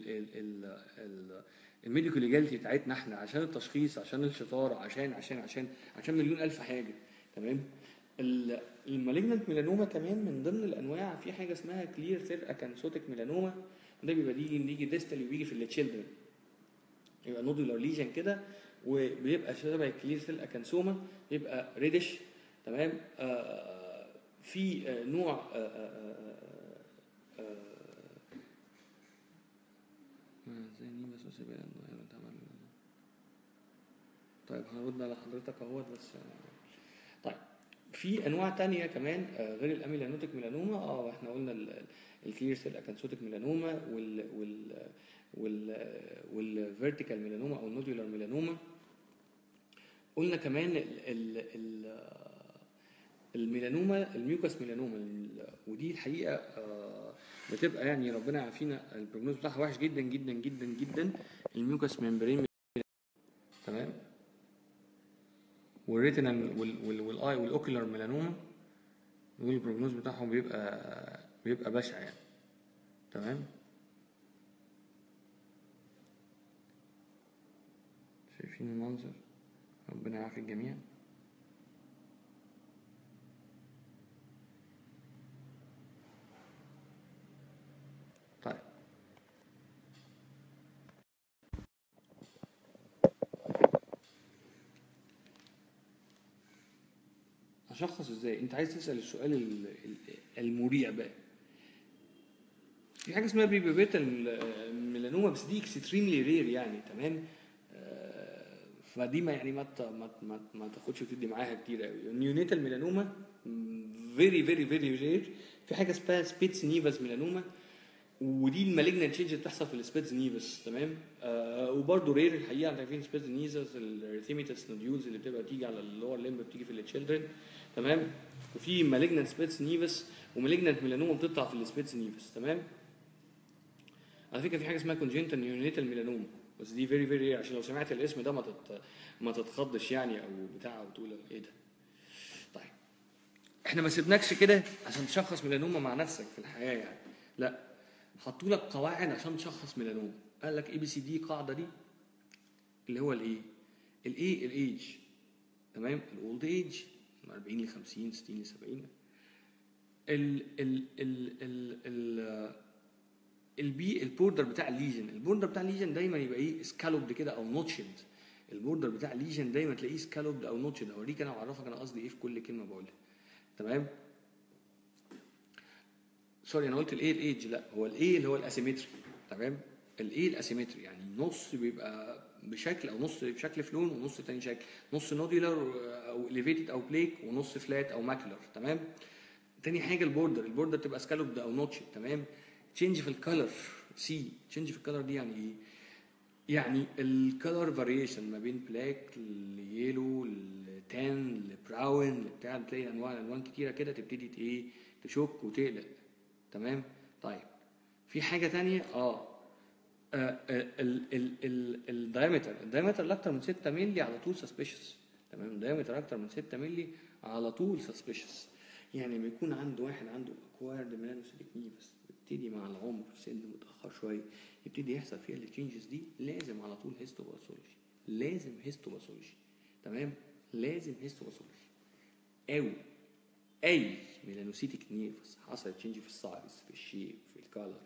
الميديكال ليجاليتي بتاعتنا احنا، عشان التشخيص، عشان الشطاره، عشان مليون الف حاجه تمام. المالجنانت ميلانوما كمان من ضمن الانواع في حاجه اسمها كلير سيل اكانسوتيك ميلانوما، ده بيبقى بيجي ديستال وبيجي في التشيلدرن، يبقى نودولار ليجن كده وبيبقى شبه الكلير سيل اكانسوما، يبقى ريدش تمام. في نوع طيب هرد على حضرتك اهوت بس. طيب في انواع تانية كمان غير الاميلانوتيك ميلانوما. احنا قلنا الكلير سيل اكانسوتيك ميلانوما والفيرتيكال ميلانوما او النودولار ميلانوما. قلنا كمان الميلانوما الميوكاس ميلانوما، ودي الحقيقه بتبقى يعني ربنا يعافينا البروجنوز بتاعها وحش جدا جدا جدا جدا. الميوكاس ممبرين تمام، والريتينال والاي والاوكيولار ميلانوما، والبروجنوز بتاعهم بيبقى بشع يعني تمام. شايفين المنظر، ربنا يعافي الجميع. طيب هشخص ازاي؟ انت عايز تسال السؤال المريع بقى. في حاجه اسمها بريبيبيتال ميلانوما، بس دي اكستريملي رير يعني تمام. فدي ما تاخدش وتدي معاها كتير قوي. النيونيتال ميلانوما فيري فيري فيري رير. في حاجه اسمها سبيتس نيفاس ميلانوما، ودي المالجنان تشينج اللي بتحصل في السبيتس نيفاس تمام. وبرده رير الحقيقه. انتوا عارفين سبيتس نيفاس الريثيميتاس نوديولز اللي بتبقى تيجي على اللور ليمب بتيجي في التشيلدرن تمام. وفي مالجنان سبيتس نيفاس ومالجنان ميلانوما بتطلع في السبيتس نيفاس تمام. على فكره في حاجه اسمها كونجنتال نيونيتال ميلانوما، بس دي فيري فيري، عشان لو سمعت الاسم ده ما تتخضش يعني او بتاع او تقول ايه ده. طيب احنا ما سيبناكش كده عشان تشخص ميلانوما مع نفسك في الحياه يعني، لا، حطوا لك قواعد عشان تشخص ميلانوما. قال لك ABCD قاعده دي اللي هو الايج تمام، الاولد ايج من 40 ل 50 60 ل 70. البوردر بتاع الليجن، البوردر بتاع الليجن دايما يبقى ايه؟ سكالوبد كده او نوتشد. البوردر بتاع الليجن دايما تلاقيه سكالوبد او نوتشد. اوريك انا واعرفك انا قصدي ايه في كل كلمه بقولها تمام. سوري انا قلت الايج، لا هو الايه اللي هو الاسيمتري تمام. الايه الاسيمتري يعني نص بيبقى بشكل او نص بشكل فلون ونص تاني شكل، نص نودولار او اليفيتد او بليك ونص فلات او ماكلر تمام. تاني حاجه البوردر تبقى سكالوبد او نوتشد تمام. تشينج في الكالر، تشينج في الكالر دي يعني ايه؟ يعني الكالر فاريشن ما بين بلاك ليلو لتان لبراون لبتاع، بتلاقي الوان كتيره كده، تبتدي ايه تشك وتقلق. تمام. طيب في حاجه تانية الدايمتر اللي اكتر من 6 مللي على طول سسبيشس. تمام. الدايمتر اكتر من 6 مللي على طول سسبيشس. يعني لما يكون عنده واحد عنده اكوايرد ميلانوسيتك نيفس، يبتدي مع العمر سن متاخر شويه يبتدي يحصل فيها التشينجز دي، لازم على طول هيستوباثولوجي. لازم هيستوباثولوجي. تمام. لازم هيستوباثولوجي. او اي ميلانوسيتك نيفس حصل تشينج في السايز في الشيب في الكالر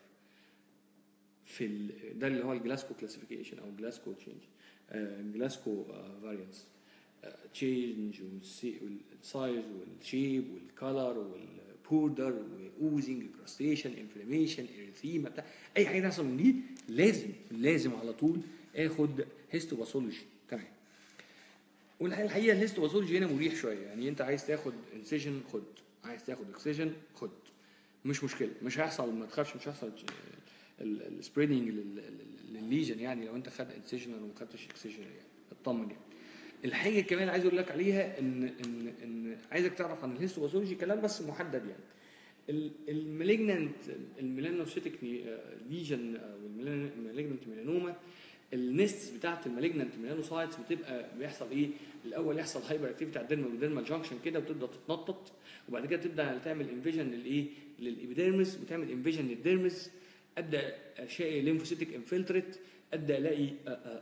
ده اللي هو الجلاسكو كلاسيفيكيشن او جلاسكو تشينج، جلاسكو فاريانس تشينج والسايز والشيب والكالر والبوردر واوزنج كراستيشن انفلاميشن اريثيما بتاع اي حاجه تحصل من دي لازم على طول اخد هيستوباثولوجي. تمام. والحقيقه الهيستوباثولوجي هنا مريح شويه. يعني انت عايز تاخد انسيجن خد، عايز تاخد اكسجن خد، مش مشكله، مش هيحصل، ما تخافش، مش هيحصل السبريدنج للليجن. يعني لو انت خدت انسيجن وما خدتش اكسجن يعني اطمن. يعني الحاجه كمان عايز اقول لك عليها ان عايزك تعرف عن الهيستوباثولوجي كلام بس محدد. يعني المالجنانت الميلانوسيتك ليجن او المالجنانت ميلانوما، النستس بتاعت المالجنانت ميلانوسايتس بتبقى بيحصل ايه؟ الاول يحصل هايبر اكتيفيتي على الديرمال جانكشن كده وتبدا تتنطط، وبعد كده تبدا تعمل انفيجن للايه؟ للابيديرمس، وتعمل انفيجن للديرمس. ابدا اشيء ليمفوسيتك انفلتريت، ابدا الاقي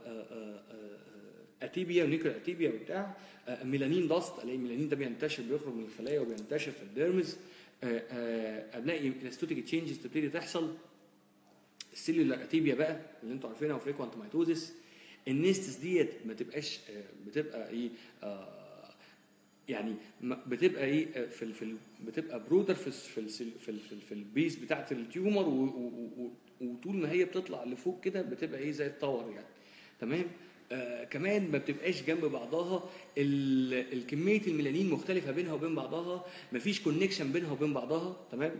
اتيبيا ونيكرو اتيبيا وبتاع، ميلانين داست، الاقي ميلانين ده بينتشر بيخرج من الخلايا وبينتشر في الديرمز، الاقي الاستوتيك تشينجز تبتدي تحصل، السيلولار اتيبيا بقى اللي انتوا عارفينها وفريكوانت مايتوزيس. النيستس ديت ما تبقاش بتبقى ايه يعني بتبقى ايه بتبقى برودر في البيس بتاعت التيومر، وطول ما هي بتطلع لفوق كده بتبقى ايه زي الطور يعني. تمام. كمان ما بتبقاش جنب بعضها، الكميه الميلانين مختلفه بينها وبين بعضها، مفيش كونكشن بينها وبين بعضها. تمام.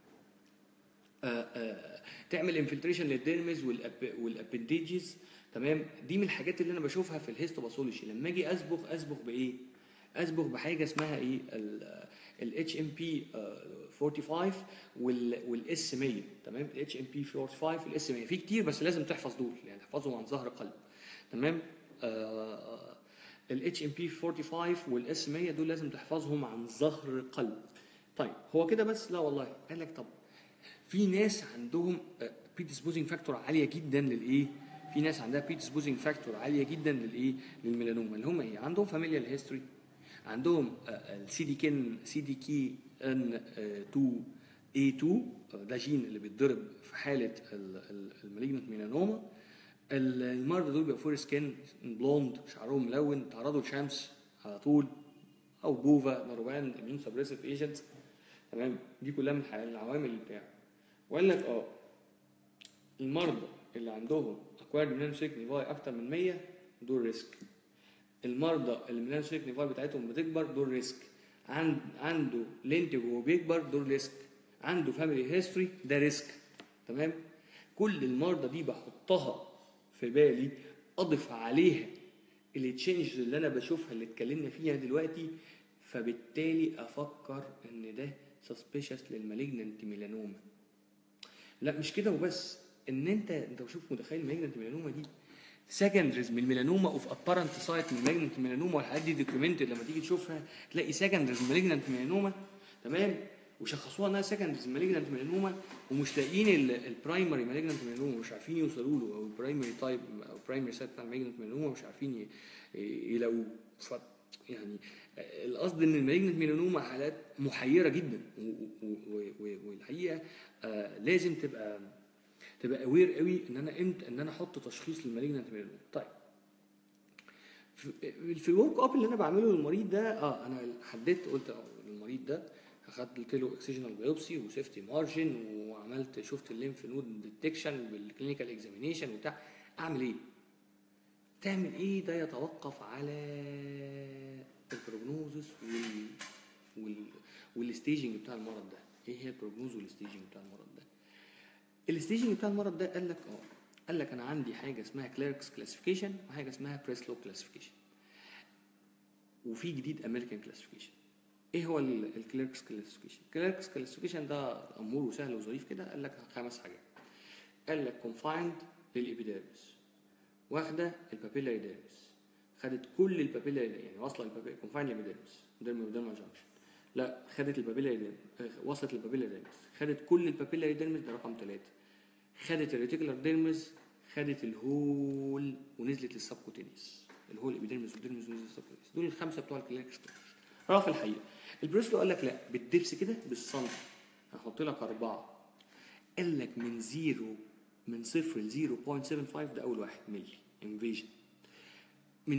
تعمل انفلتريشن للديرمز والابنديجز. تمام. دي من الحاجات اللي انا بشوفها في الهيستوباثولوجي. لما اجي اصبغ بايه؟ اصبغ بحاجه اسمها ايه؟ الاتش ام بي 45 والاس 100. تمام. الاتش ام بي 45 والاس 100 في كتير بس لازم تحفظ دول، يعني تحفظهم عن ظهر قلب. تمام. الاتش ام بي 45 والاس 100 دول لازم تحفظهم عن ظهر قلب. طيب هو كده بس؟ لا والله. قال لك طب في ناس عندهم بريديسبوزنج فاكتور عاليه جدا للايه؟ في ناس عندها بريديسبوزنج فاكتور عاليه جدا للايه؟ للميلانوما، اللي هم ايه؟ عندهم فاميليال هيستوري، عندهم السي دي كي ان 2 اي 2 ده جين اللي بيتضرب في حاله المالجنت ميلانوما. المرضى دول بيبقوا فور سكين بلوند، شعرهم ملون، تعرضوا للشمس على طول، او بوفا نروان اميون سبريسيف ايجنت. تمام. دي كلها من العوامل اللي بتاع. وقال لك المرضى اللي عندهم اكوارد ميلانوسيتك نيفاي اكتر من 100 دول ريسك. المرضى اللي الميلانوسيتك نيفاي بتاعتهم بتكبر دول ريسك. عنده لينتج وهو بيكبر دول ريسك. عنده فاميلي هيستوري ده ريسك. تمام. كل المرضى دي بحطها في بالي، اضيف عليها التشينجز اللي انا بشوفها اللي اتكلمنا فيها دلوقتي، فبالتالي افكر ان ده سسبيشس للمالجننت ميلانوما. لا مش كده وبس، ان انت شوف متخيل المالجننت ميلانوما دي سكندريز من الميلانوما اوف ابارنت سايت من المالجننت ميلانوما، والحاجات دي دوكيومنتد لما تيجي تشوفها تلاقي سكندريز من المالجننت ميلانوما. تمام. وشخصوها انها سكندريز من المالجننت ميلانوما، ومش لاقيين البرايمري مالجننت ميلانوما، مش عارفين يوصلوا له، او البرايمري تايب او برايمري سايت بتاع المالجننت ميلانوما مش عارفين يلاقوه. يعني القصد ان المالجننت ميلانوما حالات محيره جدا، والحقيقه لازم تبقى اوير قوي ان انا امتى ان انا احط تشخيص للمالجننت ميلانوما. طيب في الورك اب اللي انا بعمله للمريض ده انا حددت قلت للمريض ده اخدت له اكسجينال بايوبسي وسيفتي مارجن، وعملت شفت الليمف نود ديتكشن بالكلينيكال اكزامينيشن وبتاع. اعمل ايه؟ تعمل ايه؟ ده يتوقف على البروجنوزس والستيجنج بتاع المرض ده. ايه هي البروجنوز والستيجنج بتاع المرض ده؟ الستيجنج بتاع المرض ده قال لك قال لك انا عندي حاجه اسمها كليركس كلاسيفيكيشن وحاجه اسمها بريسلو كلاسيفيكيشن، وفي جديد امريكان كلاسيفيكيشن. ايه هو الكليركس كلاسيفيكيشن؟ الكليركس كلاسيفيكيشن ده امور وسهل وظريف كده. قال لك 5 حاجات. قال لك كونفايند للابيديرمس، واخده البابيلاري ديرمس، خدت كل البابيلاري يعني واصله البابيلاري كونفايند للابيديرمس ديرما جانكشن، لا خدت البابيلاري ديرمس، وصلت للبابيلاري ديرمس، خدت كل البابيلاري ديرمس، ده رقم 3. خدت الريتيكولار ديرمس، خدت الهول ونزلت للسبكوتينيوس، الهول ابيديرمس والديرمس ونزلت للسبكوتينيوس. دول ال5 بتوع الكليركس. في الحقيقه البريسلو قال لك لا، بالدبس كده بالسنتي هحط لك 4. قال لك من 0 ل 0.75 ده اول واحد ملي انفيجن، من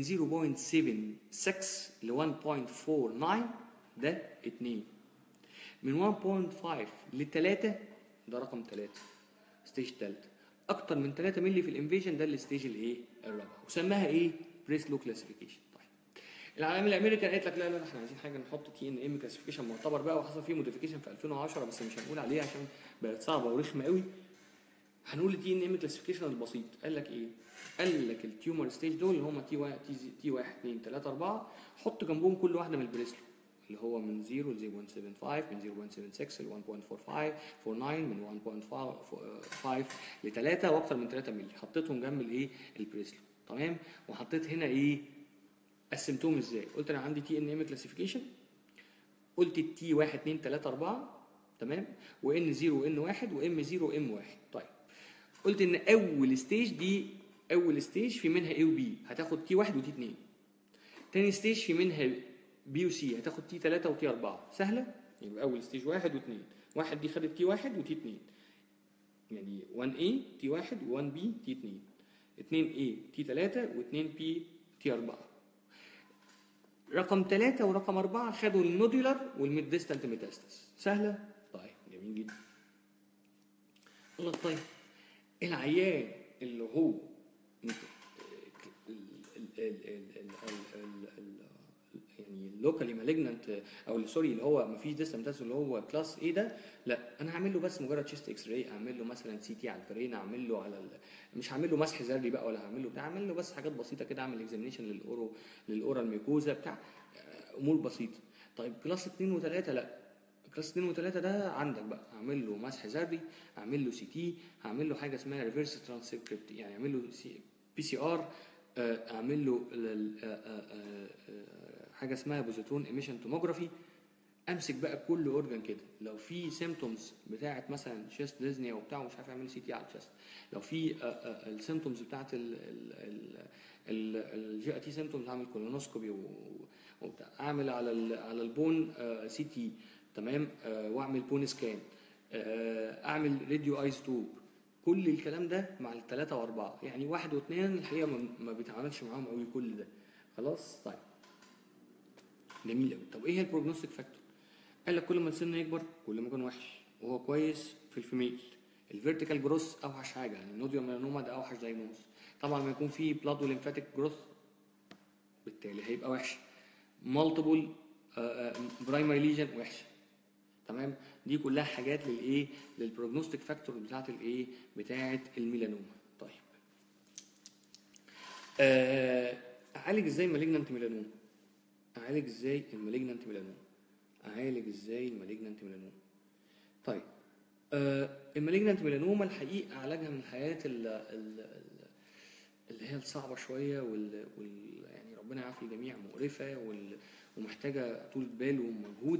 0.76 ل 1.49 ده 2، من 1.5 ل 3 ده رقم 3 ستيج 3، اكتر من 3 ملي في الانفيجن ده الستيج الايه الرابعه، وسماها ايه بريسلو كلاسيفيكيشن. العالم الامريكان قالت لك لا لا احنا عايزين حاجه نحط تي ان ام كلاسيفيكيشن معتبر بقى، وحصل فيه موديفيكيشن في 2010 بس مش هنقول عليه عشان بقت صعبه ورخمه قوي. هنقول التي ان ام كلاسيفيكيشن البسيط. قال لك ايه؟ قال لك التيومر ستيج دول اللي هم تي 1 2 3 4 حط جنبهم كل واحده من البريسلو اللي هو من 0 ل 0.75، من 0.76 ل 1.49، من 1.5 ل 3 واكثر من 3 مللي، حطيتهم جنب الايه البريسلو. تمام. وحطيت هنا ايه قسمتهم ازاي؟ قلت انا عندي تي ان ام كلاسيفيكيشن، قلت التي 1 2 3 4 تمام، وان 0 وان 1 وام 0 وام 1. طيب قلت ان اول ستيج في منها اي وبي هتاخد تي 1 وتي 2، تاني ستيج في منها بي وسي هتاخد تي 3 وتي 4. سهله. يبقى اول ستيج 1 و2، 1 دي خدت تي 1 وتي 2، يعني 1A تي 1 و1B تي 2، 2A تي 3 و2B تي 4. رقم 3 ورقم 4 خدوا النودولار والميد ديستانت ميتاستاس. سهله. طيب جميل جدا. الله. طيب العيان اللي هو يعني لوكالي مالجنانت او سوري اللي هو ما فيش ديستانت اللي هو كلاس ايه ده، لا انا هعمل له بس مجرد تشيست اكس راي، اعمل له مثلا سي تي على البرين، اعمل له على مش هعمل له مسح ذري بقى ولا هعمل له بتاع، اعمل له بس حاجات بسيطه كده، اعمل اكزامينشن للاورال ميكوزا بتاع امور بسيطه. طيب كلاس 2 و3 لا، كلاس 2 و3 ده عندك بقى اعمل له مسح ذري، اعمل له سي تي، اعمل له حاجه اسمها ريفرس ترانسكريبت يعني اعمل له بي سي ار، اعمل له حاجه اسمها بوزيترون ايميشن توموجرافي. امسك بقى كل اورجان كده، لو في سيمتومز بتاعه مثلا شيست ديزنيا وبتاع ومش عارف اعمل سي تي على الشيست، لو في السيمتومز بتاعه الجي تي سيمتومز اعمل كولونوسكوبي وبتاع، اعمل على البون سي تي تمام، واعمل بون سكان، اعمل راديو ايزوتوب. كل الكلام ده مع الثلاثه واربعه، يعني 1 و2 الحقيقه ما بيتعاملش معاهم قوي كل ده. خلاص. طيب جميل قوي. طب ايه هي البروجنوستيك فاكتور؟ قال لك كل ما السن يكبر كل ما يكون وحش، وهو كويس في الفيميل. الفيرتيكال جروث اوحش حاجه، يعني النوديو ميلانوما ده اوحش دايجنوز. طبعا لما يكون في بلاد وليمفاتيك جروث بالتالي هيبقى وحش. مالتيبل برايمري ليجن وحش. تمام. دي كلها حاجات للايه للبروجنوستيك فاكتور بتاعه الايه بتاعه الميلانوما. طيب اعالج ازاي مالجنانت ميلانوما؟ اعالج ازاي المالجنانت ميلانوما؟ طيب المالجنانت ميلانوما الحقيقه علاجها من الحياه اللي هي الصعبه شويه يعني ربنا يعافي الجميع، مقرفه ومحتاجه طول بال ومجهود.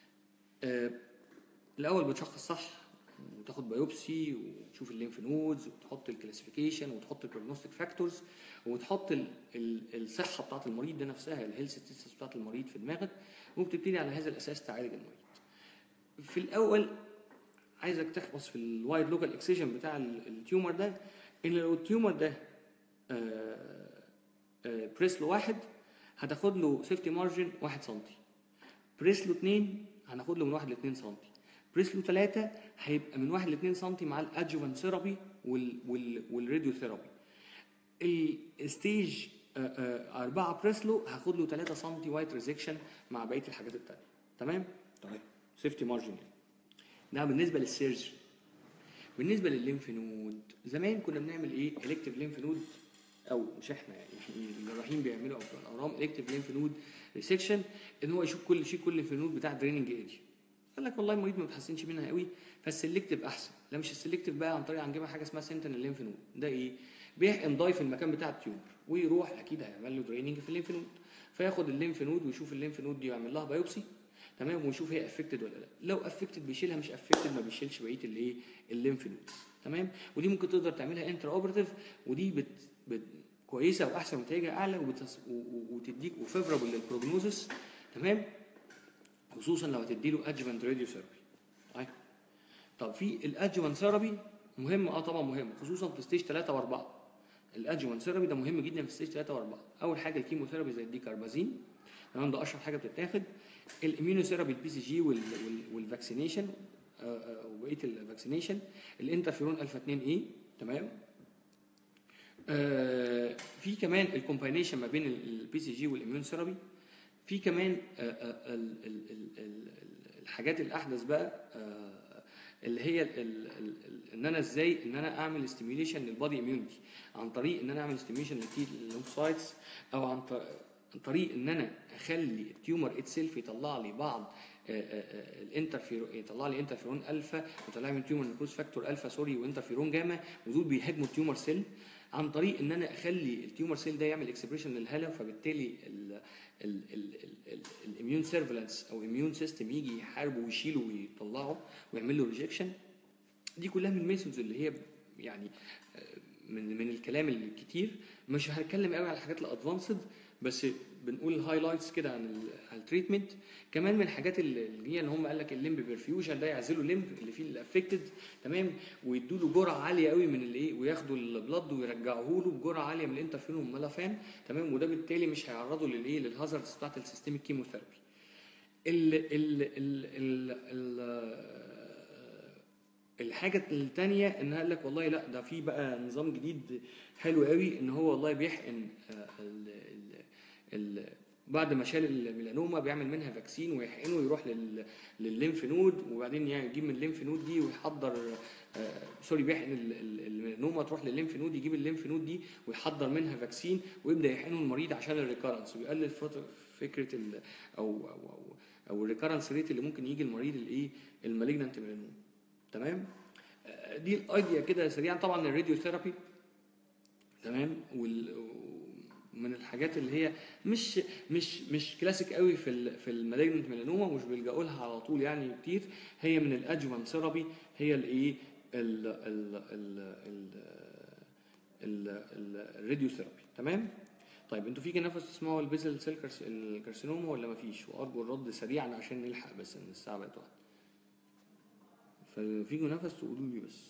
الاول بتشخص صح وتاخد بايوبسي وتشوف الليمف نودز وتحط الكلاسيفيكيشن وتحط البروجنوستيك فاكتورز وتحط الصحه بتاعه المريض ده نفسها، الهيلث ستاتس بتاعه المريض في دماغك، وبتبتدي على هذا الاساس تعالج المريض. في الاول عايزك تحفظ في الوايد لوكال اكسيجن بتاع التيومر ده ان لو التيومر ده بريسلو 1 هتاخد له سيفتي مارجن 1 سم، بريسلو 2 هناخد له من 1 ل 2 سم، بريسلو 3 هيبقى من 1 ل 2 سم مع الادجوفانت ثيرابي والراديو ثيرابي. الستيج 4 بريسلو هاخد له 3 سم وايت ريزكشن مع بقيه الحاجات الثانيه. تمام؟ طيب سيفتي مارجن يعني. ده بالنسبه للسيرجري. بالنسبه للليمف نود زمان كنا بنعمل ايه؟ الكتيف ليمف نود، او مش احنا يعني الجراحين بيعملوا او بتوع الاورام الكتيف ليمف نود ريسكشن، ان هو يشوف كل ليمف نود بتاع دريننج اريا. قال لك والله المريض ما بيتحسنش منها قوي فالسلكتيف احسن. لا مش السلكتيف بقى، عن طريق هنجيبها حاجه اسمها سنتينل ليمف نود. ده ايه؟ بيحقن ضاي في المكان بتاع التيومر ويروح اكيد هيعمل له دريننج في الليمف نود، فياخد الليمف نود ويشوف الليمف نود دي ويعمل لها بايوبسي، تمام، ويشوف هي افكتد ولا لا. لو افكتد بيشيلها، مش افكتد ما بيشيلش بقيه الايه؟ الليمف نود، تمام. ودي ممكن تقدر تعملها انترا اوبراتيف، ودي كويسه واحسن ونتائجها اعلى وتديك وفيفرابل للبروجنوزس، تمام، خصوصا لو هتدي له ادجوانت راديو ثيرابي. طب في الادجوانت ثيرابي مهم، طبعا مهم، خصوصا في ستيج 3 و4. الادجوانت ثيرابي ده مهم جدا في ستيج 3 و4. اول حاجه الكيموثيرابي زي الديكاربازين، تمام، ده اشهر حاجه بتتاخد. الاميونوثيرابي البي سي جي والفاكسينيشن وبقيه الفاكسينيشن، الانترفيرون الفا 2 اي، تمام. في كمان الكومباينيشن ما بين البي سي جي والاميون ثيرابي. في كمان الحاجات الاحدث بقى، اللي هي ان انا ازاي ان انا اعمل ستيميوليشن للبادي اميونيتي عن طريق ان انا اعمل ستيميوليشن للليمفوسايتس، او عن طريق ان انا اخلي التيومر اتسيلف يطلع لي بعض الانترفيرون، يطلع لي انترفيرون الفا، يطلع لي تيومر نيكروز فاكتور الفا سوري، وانترفيرون جاما، ودول بيهاجموا التيومر سيل، عن طريق ان انا اخلي التيومر سيل ده يعمل اكسبريشن للهاله، فبالتالي الاميون سيرفيلانس او اميون سيستم يجي يحاربه ويشيله ويطلعه ويعمل له ريجكشن. دي كلها من الميثودز اللي هي يعني من الكلام الكتير. مش هنتكلم قوي على الحاجات الادفانسد، بس بنقول الهايلايتس كده عن التريتمنت. كمان من الحاجات اللي هم قال لك الليمب بيرفيوجن، ده يعزلوا الليمب اللي فيه الافكتد، تمام، ويدوا له جرعه عاليه قوي من الايه، وياخدوا البلد ويرجعوه له بجرعه عاليه من الانترفيرون والملافان، تمام، وده بالتالي مش هيعرضه للايه، للهازاردز بتاعت السيستميك كيموثيرابي. الحاجه الثانيه ان قال لك والله لا، ده في بقى نظام جديد حلو قوي، ان هو والله بيحقن بعد ما شال الميلانوما بيعمل منها فاكسين ويحقنه ويروح للليمف نود، وبعدين يجيب من الليمف نود دي ويحضر بيحقن الميلانوما تروح للليمف نود، يجيب الليمف نود دي ويحضر منها فاكسين ويبدا يحقنه المريض عشان الريكارنس، ويقلل فكره او الريكارنس ريت اللي ممكن يجي المريض الايه، المالجنانت ميلانوما، تمام. دي الايديا كده سريعا. طبعا الراديو ثيرابي، تمام، من الحاجات اللي هي مش كلاسيك قوي في المالجنت ميلانوما، ومش بيلجأوا لها على طول يعني كتير. هي من الادجوانت ثيرابي، هي الايه، الراديو ثيرابي، تمام. طيب انتوا في نفس تسمعوا البيزل سيل الكارسينوما ولا مفيش؟ وارجو الرد سريعا عشان نلحق، بس ان الساعه بقت 1. ففيكوا نفس تقولوا لي بس.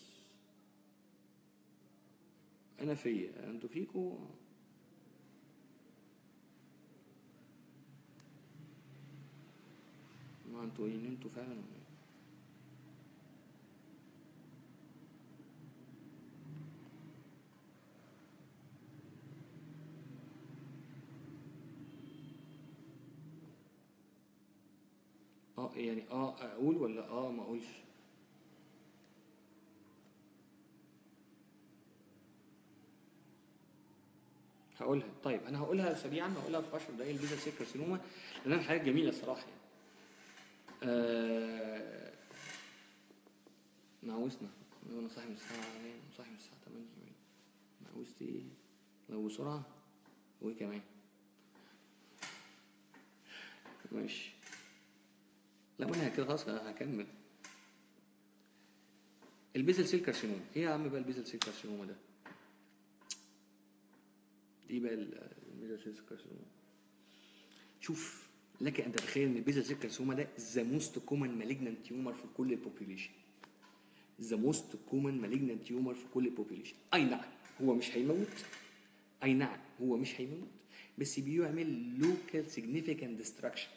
انا فيا، انتوا فيكوا؟ ما انتوا ايه، انتوا فعلا ولا ايه؟ يعني اقول ولا ما اقولش؟ هقولها. طيب انا هقولها سريعا، هقولها في 10 دقايق. البيزل سيل كارسينوما لانها حاجات جميله الصراحه يعني. نعوزنا، انا صاحي من الساعه 8. نعوزت ايه؟ لو بسرعه وايه كمان؟ ماشي. لا ما انا كده خلاص هكمل. البيزل سيل كارسينوما ايه يا عم بقى؟ البيزل سيل كارسينوما ده ايه بقى؟ البيزل سيل كارسينوما، شوف لك ان تتخيل ان البيزل سيل كارسينوما ده ذا موست كومن مالجنانت تيومر في كل البوبيوليشن. ذا موست كومن مالجنانت تيومر في كل البوبيوليشن. اي نعم هو مش هيموت، بس بيعمل لوكال سيجنيفيكانت ديستراكشن.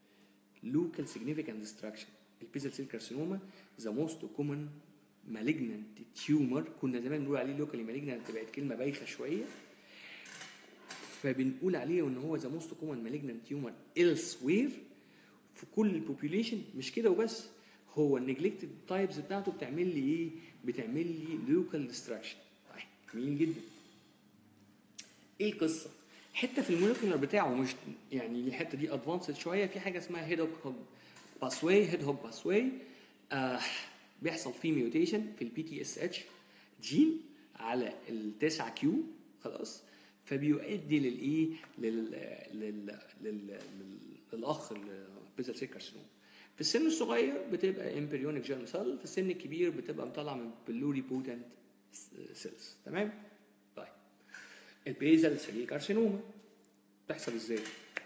البيزل سيل كارسينوما ذا موست كومن مالجنانت تيومر. كنا زمان بنقول عليه لوكالي مالجنانت، بقت كلمه بايخه شويه، فبنقول عليه ان هو ذا موست كومن مالجنانت تيومر elsewhere في كل البوبيوليشن. مش كده وبس، هو النجلكتد تايبز بتاعته بتعمل لي ايه؟ بتعمل لي لوكال ديستراكشن. طيب جميل جدا. ايه القصه؟ حته في المولكيولر بتاعه مش يعني الحته دي ادفانسد شويه، في حاجه اسمها هيد هوك باسواي. هيد هوك باسواي بيحصل فيه ميوتيشن في البي تي اس اتش جين على ال9 كيو خلاص، فبيؤدي للايه؟ للاخ البيزل سيل كارسينوما. في السن الصغير بتبقى امبريونيك جيرم سيل، في السن الكبير بتبقى مطلعه من بلوري بوتنت سيلز. تمام؟ طيب البيزل سيل كارسينوما بتحصل ازاي؟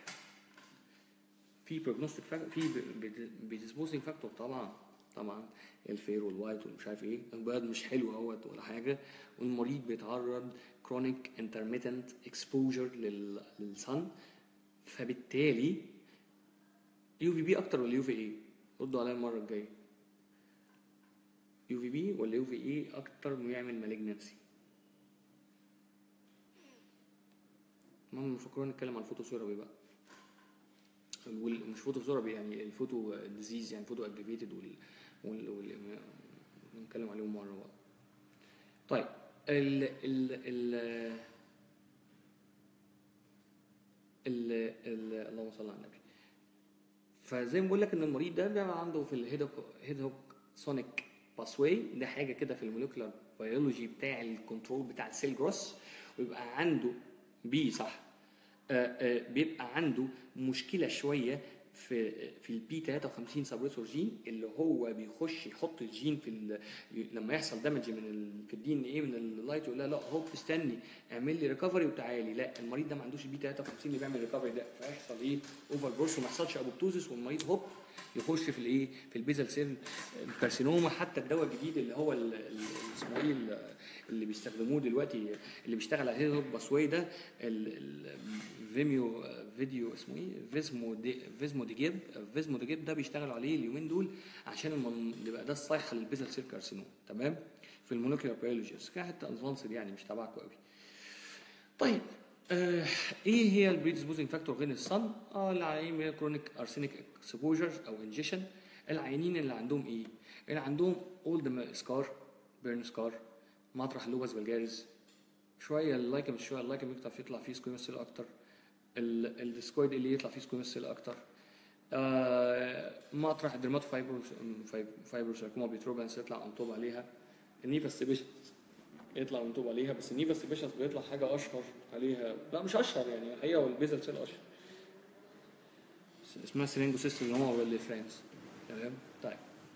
في بروجنوستيك فاكتور، في بريديسبوزنج فاكتور طبعا الفير والوايت والمش عارف ايه، البيض مش حلو اهوت ولا حاجه، والمريض بيتعرض كرونيك انترميتنت اكسبوجر للصن، فبالتالي يو في بي اكتر ولا يو في اي؟ ردوا عليا المره الجايه. يو في بي ولا يو في اي اكتر بيعمل مالجنسي؟ المهم فكروا نتكلم عن الفوتوثيرابي بقى، مش فوتوثيرابي يعني الفوتو ديزيز، يعني فوتو اجريفيتد نتكلم عليهم مره بقى. طيب ال ال ال ال اللهم صل على النبي. فزي ما بقول لك ان المريض ده بيبقى عنده في الهيد هوك سونيك باسواي، ده حاجه كده في الموليكولار بيولوجي بتاع الكنترول بتاع السيل جروس، ويبقى عنده صح بيبقى عنده مشكله شويه في البي 53 سبريسور جين، اللي هو بيخش يحط الجين في لما يحصل دامج في الدي ان ايه من اللايت، يقول لها لا هوب استني اعمل لي ريكفري وتعالي. لا المريض ده ما عندوش البي 53 اللي بيعمل ريكفري ده، فيحصل ايه؟ اوفر بورس وما يحصلش ابوبتوزيس، والمريض هوب يخش في الايه؟ في البيزل سيل كارسينوما. حتى الدواء الجديد اللي هو اسمه ايه اللي بيستخدموه دلوقتي اللي بيشتغل على الهيد هوك باسواي ده، فيديو اسمه ايه؟ فيزمو ديجيب ده بيشتغلوا عليه اليومين دول عشان يبقى ده الصيحه للبيزل سيل كارسينوما. تمام؟ في المولكيولار بيولوجي، بس كده حتى ادفانسد يعني مش تبعكم قوي. طيب ايه هي البريدسبوزنج فاكتور غير الصن؟ العيانين من كرونيك ارسينيك اكسبوجر او انجيشن. العيانين اللي عندهم ايه؟ اللي عندهم اولد سكار، بيرن سكار، مطرح اللوبس فالجاريز، شويه اللايكم يطلع فيه سكويموس سيل اكتر، الديسكويد اللي يطلع فيه سكويموس سيل اكتر، مطرح الدرماتو فايبروساركوما بيتروبانس يطلع انطوب عليها، النيفاس سيبيشس يطلع منطوب عليها، بس النيفاس سيبيشس بيطلع حاجه اشهر عليها، لا مش اشهر يعني الحقيقه، والبيزل سيل اشهر، اسمها سيلينجوسيستوما والليفرانس. تمام؟ طيب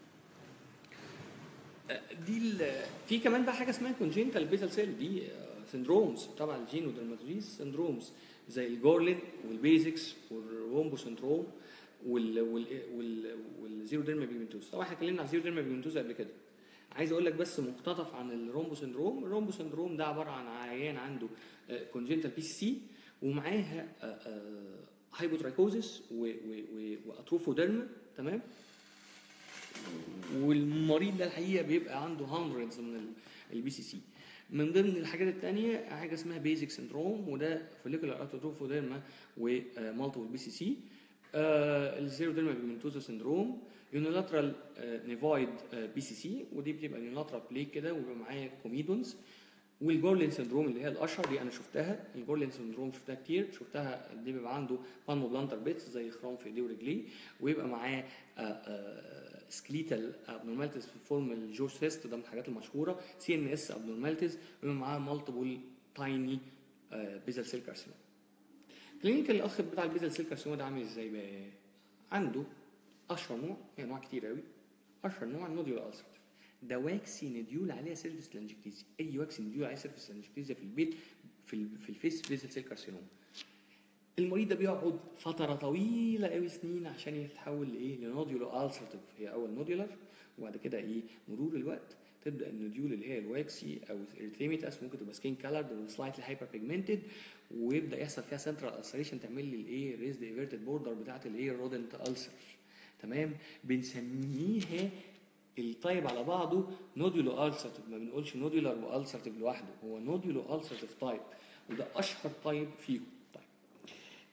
دي في كمان بقى حاجه اسمها كونجينيتال بيزل سيل، دي سندرومز تبع الجين ودرماتوزيس، سندرومز زي الجورلين والبيزكس والرومبو سندروم والزيروديرما بيجمنتوز. طبعا احنا اتكلمنا عن الزيروديرما بيجمنتوز قبل كده. عايز اقول لك بس مقتطف عن الرومبو سندروم. الرومبو سندروم ده عباره عن عيان عنده كونجينيتال بي سي ومعاها هايبوترايكوزيس واتروفوديرما. تمام؟ والمريض ده الحقيقه بيبقى عنده هاندردز من البي سي سي. من ضمن الحاجات الثانيه حاجه اسمها بيزك سندروم، وده فوليكولار اتروفوديرما ومالتيبل بي سي سي. الزيروديرما بيجمنتوزا سندروم، يونيلاترال نيفايد بي سي سي، ودي بتبقى يونيلاترال بليك كده ويبقى معايا كوميدونز. والجورلين سندروم اللي هي الاشهر دي انا شفتها، الجورلين سندروم شفتها كتير، شفتها دي بيبقى عنده بالمو بلانتر بيتس زي خرام في ايديه ورجليه، ويبقى معاه سكليتال ابنورماليتيز في فورم الجورج تيست، ده من الحاجات المشهوره، سي ان اس ابنورماليتيز، ويبقى معاه مالتيبل تايني بيزل سيل كارسينوما. كلينيكال الاخ بتاع البيزل سيل كارسينوما ده عامل ازاي بقى؟ عنده اشهر نوع، يعني انواع كتير قوي، اشهر نوع النوديول ألسر، ده واكسي نديول عليها سيرفيس لانجكتيزيا. اي واكسي نديول عليها سيرفيس لانجكتيزيا في البيت في الفيس بيزل سيل كارسينوما. المريض ده بيقعد فتره طويله قوي سنين عشان يتحول لايه؟ لنوديولار ألسرتيف، هي اول نوديولار، وبعد كده ايه؟ مرور الوقت تبدا النوديول اللي هي الواكسي او الاريثيميتاس ممكن تبقى سكين كالرد وسلايتلي هايبر بيجمنتد، ويبدا يحصل فيها سنترال ألسريشن تعمل لي الايه؟ ريزد ايفيرتد بوردر بتاعت الايه؟ الرودنت ألسر. تمام؟ بنسميها الطيب على بعضه نوديولو ألسرتيف، ما بنقولش نوديولار وألسرتيف لوحده، هو نوديولو ألسرتيف تايب، وده اشهر تايب فيهم. طيب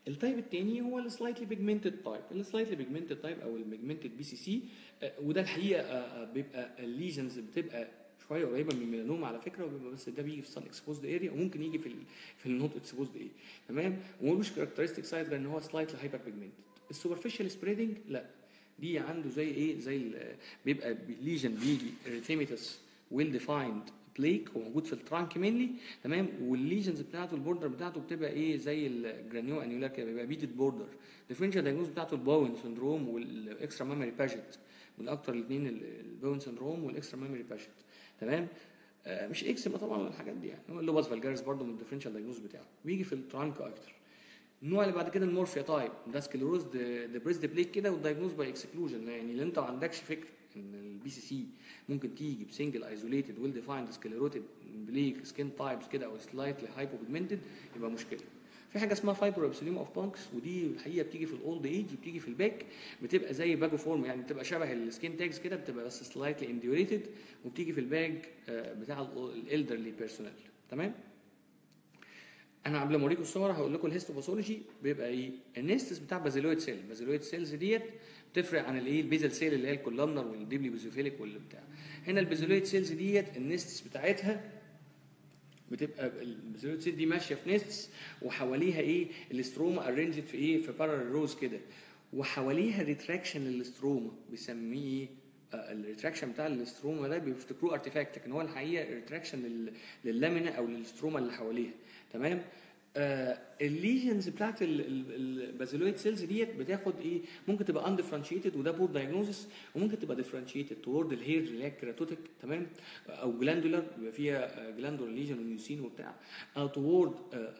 التايب التاني هو السلايتلي بيجمنتد تايب. السلايتلي بيجمنتد تايب او البيجمنتد بي سي سي، وده الحقيقه بيبقى الليجنز بتبقى شويه قريبه من الميلانوما على فكره، وبيبقى بس ده بيجي في السن اكسبوزد اريا، وممكن يجي في النوت اكسبوزد اريا. تمام. وملوش كاركترستيك سايت غير ان هو سلايتلي هايبر بيجمنتد. السوبرفيشال سبريدنج لا، دي عنده زي ايه، زي بيبقى ليجن بيجي اريثيميتس ويل ديفايند بليك وموجود في الترانك مينلي. تمام. والليجنز بتاعته البوردر بتاعته بتبقى ايه، زي الجرانيو انيولار كده، بيبقى بيتد بوردر. الديفرنشال دايجنوز بتاعته الباون سندروم والاكسترا مامري باجيت، والاكتر الاثنين الباون سندروم والاكسترا مامري باجيت. تمام. مش اكسما طبعا الحاجات دي يعني، هو اللوباس فالجاريس برضه من الديفرنشال دايجنوز بتاعه بيجي في الترانك اكتر. النوع اللي بعد كده المورفيا تايب، ده سكليروز ديبريسد بليك كده، والدايجنوز باي اكسكلوجن، يعني اللي انت ما عندكش فكره ان البي سي سي ممكن تيجي بسنجل ايزوليتد ويل ديفايند سكليروتد بليك سكين تايبس كده او سلايتلي هايبوبيجمنتد، يبقى مشكله. في حاجه اسمها فايبرو ابسوليوم اوف بانكس، ودي الحقيقه بتيجي في الاولد ايج، بتيجي في الباك، بتبقى زي باجو فورم، يعني بتبقى شبه السكين تاجز كده، بتبقى بس سلايتلي انديوريتد، وبتيجي في الباك بتاع الالدرلي بيرسونال. تمام. انا قبل ما اوريكم الصور هقول لكم الهيستوباثولوجي بيبقى ايه. النستس بتاع بازيلويد سيل، البازيلويد سيلز ديت بتفرق عن الايه البيزل سيل اللي هي الكولامنر والديبلي بيزوفيليك واللي بتاع. هنا البازيلويد سيلز ديت النستس بتاعتها بتبقى البازيلويد سيل دي ماشيه في نستس، وحواليها ايه الاستروما ارينجد في ايه في بارالل روز كده، وحواليها ريتراكشن للاستروما بيسميه ايه الريتراكشن بتاع الاستروما ده بيفتكروه ارتفاكت، لكن هو الحقيقه ريتراكشن لللامينا او للاستروما اللي حواليها. تمام. الليجنز بتاعت البازيلويد سيلز ديت بتاخد ايه، ممكن تبقى اندفرنشيتد وده بور دايجنوزس، وممكن تبقى ديفرنشيتد تورد الهير اللي هي الكيراتوتيك. تمام. او جلاندولار بيبقى فيها جلاندولار ليجن ونيوسين وبتاع، او تورد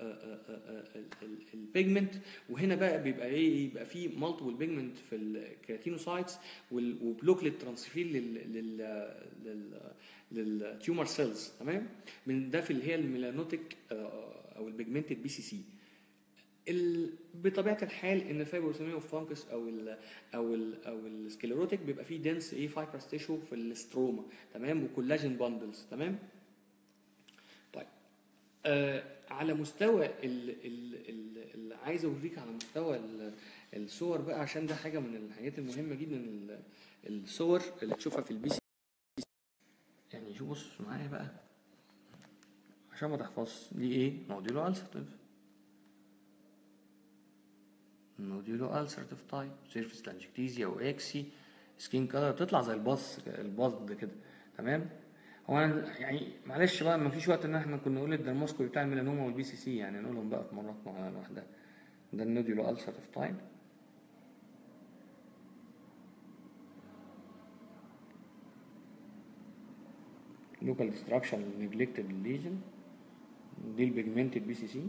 البيجمنت. وهنا بقى بيبقى ايه، يبقى في مالتيبل بيجمنت في الكيراتينوسايتس وبلوك للترانسفير للتيومر سيلز. تمام. من ده في اللي هي الميلانوتيك او البيجمنتد بي سي سي. بطبيعه الحال ان الفايبروسيميا اوف فانكس او السكليروتيك بيبقى فيه دنس ايه فايبرس تيشو في الاستروما. تمام. وكولاجين باندلز. تمام. طيب على مستوى اللي عايز اوريك على مستوى الصور بقى، عشان ده حاجه من الحاجات المهمه جدا، الصور اللي تشوفها في البي سي. يعني شوف بص معايا بقى عشان ما تحفظش دي ايه، نوديولو ألسرتيف، نوديولو ألسرتيف تايب، سيرفيس لانجكتيزيا واكسي سكين كلر، تطلع زي الباص كده. تمام. هو انا يعني معلش بقى ما فيش وقت ان احنا كنا نقول الدرموسكوبي بتاع الميلانوما والبي سي سي، يعني نقولهم بقى في مرات مع واحده. ده النوديولو ألسرتيف تايب. لوكال ديستراكشن نيجلكتد ليجن، دي البيجمنتد بي سي سي.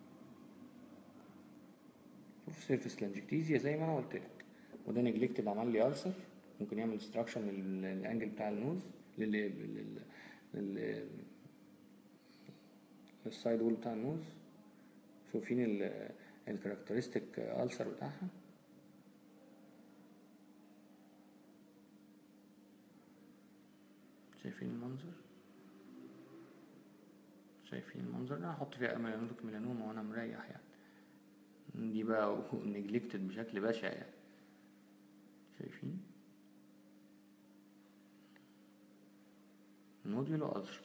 شوف سيرفيس لانجكتيزيا زي ما انا قلت لك، وده نيجلكتد عمل لي ألسر، ممكن يعمل ديستراكشن للانجل بتاع النوز للسايد وول بتاع النوز. شوفين الكاركترستيك ألسر بتاعها. شايفين المنظر، شايفين المنظر ده، هحط فيها ميلانوما وانا مريح يعني. دي بقى نجلكتد بشكل بشع يعني. شايفين نوديولو ألسر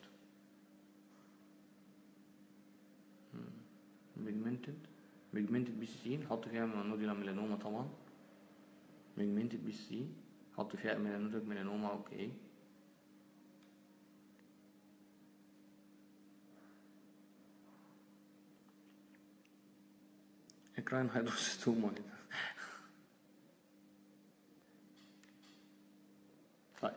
بيجمنتد بي سي سي، نحط فيها نوديولا ميلانوما طبعا. بيجمنتد بي سي سي نحط فيها ميلانوما. اوكي. اكراين هيدروسيتوما. طيب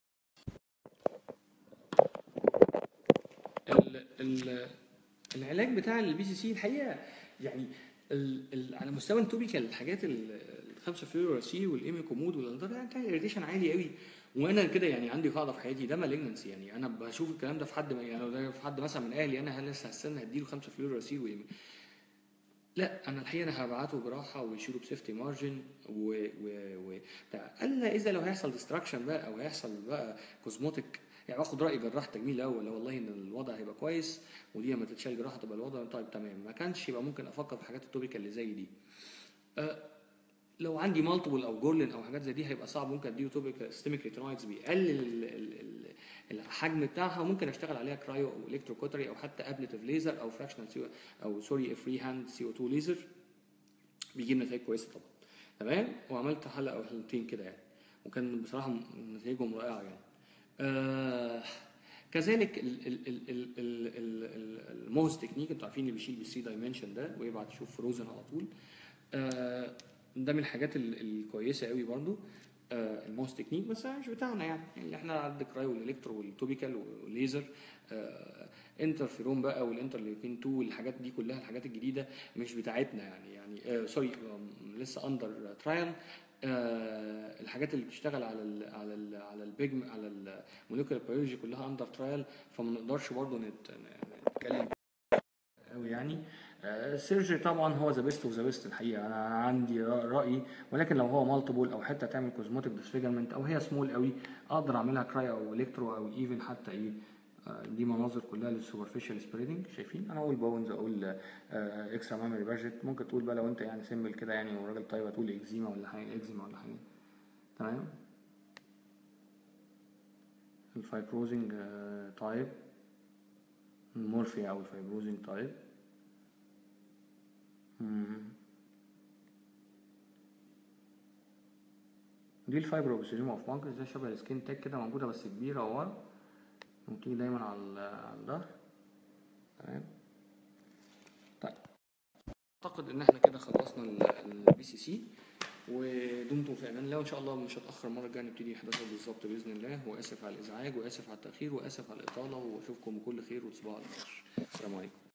العلاج بتاع البي سي سي الحقيقه يعني على مستوى التوبيكال الحاجات الخمسه فلوراسي والايميكومود والانتر يعني اريتيشن عالي قوي. وانا كده يعني عندي قاعده في حياتي ده مالجنسي، يعني انا بشوف الكلام ده في حد، يعني لو ده في حد مثلا من اهلي انا لسه هستنى هديله 5 فلوراسي وايمي. لا انا الحقيقه انا هبعته براحه ويشيلوا بسيفتي مارجن و الا اذا لو هيحصل ديستراكشن بقى او هيحصل بقى كوزموتيك يعني باخد راي جراح تجميل الاول، لو والله ان الوضع هيبقى كويس ودي لما تتشال جراحه تبقى الوضع طيب تمام، ما كانش يبقى ممكن افكر في حاجات التوبيكال اللي زي دي. لو عندي مالتيبل او جورلين او حاجات زي دي هيبقى صعب، ممكن اديه توبيكال سيستميك ريتينويدز بيقلل الحجم بتاعها، وممكن اشتغل عليها كرايو او الكتروكوتري او حتى ابليتيف ليزر او فراكشنال او سوري فري هاند سي او 2 ليزر، بيجيب نتائج كويسه طبعا. تمام. وعملت حلقه او حلقتين كده يعني، وكان بصراحه نتائجهم رائعه يعني. كذلك الموز تكنيك، انتوا عارفين اللي بيشيل بالثري دايمنشن ده ويبعت يشوف فروزن على طول. ده من الحاجات الكويسه قوي برضو. الماوس تكنيك بس مش بتاعنا يعني، اللي احنا عندك كرايو والالكترو والتوبيكال والليزر. انترفيرون بقى والانترليوكين 2 والحاجات دي كلها الحاجات الجديده مش بتاعتنا يعني سوري لسه اندر ترايل. الحاجات اللي بتشتغل على البيجم على الموليكولار بيولوجي كلها اندر ترايل، فما نقدرش برضه نتكلم قوي يعني. السيرجري طبعا هو ذا بيست اوف ذا بيست الحقيقه، انا عندي راي، ولكن لو هو مالتيبل او حتى تعمل كوزموتيك ديسفيجرمنت او هي سمول قوي اقدر اعملها كراي او الكترو او ايفن حتى ايه. دي مناظر كلها للسوبرفيشال سبريدنج. شايفين انا اقول باونز اقول اكسترا مامري باجيت، ممكن تقول بقى لو انت يعني سيمبل كده يعني وراجل طيب هتقول اكزيما ولا حاجه، اكزيما ولا حاجه. تمام. الفايبروزنج تايب، المورفيا او الفايبروزنج تايب. دي الفايبروبسيزوم اوف مانكس، زي شبه السكين تاك كده موجوده بس كبيره ورا وبتيجي دايما على الظهر. تمام. طيب اعتقد ان احنا كده خلصنا البي سي سي، ودمتم في امان الله، وان شاء الله مش هتاخر المره الجايه نبتدي 11 بالظبط باذن الله. واسف على الازعاج واسف على التاخير واسف على الاطاله، واشوفكم بكل خير وتصبحوا على خير. السلام عليكم.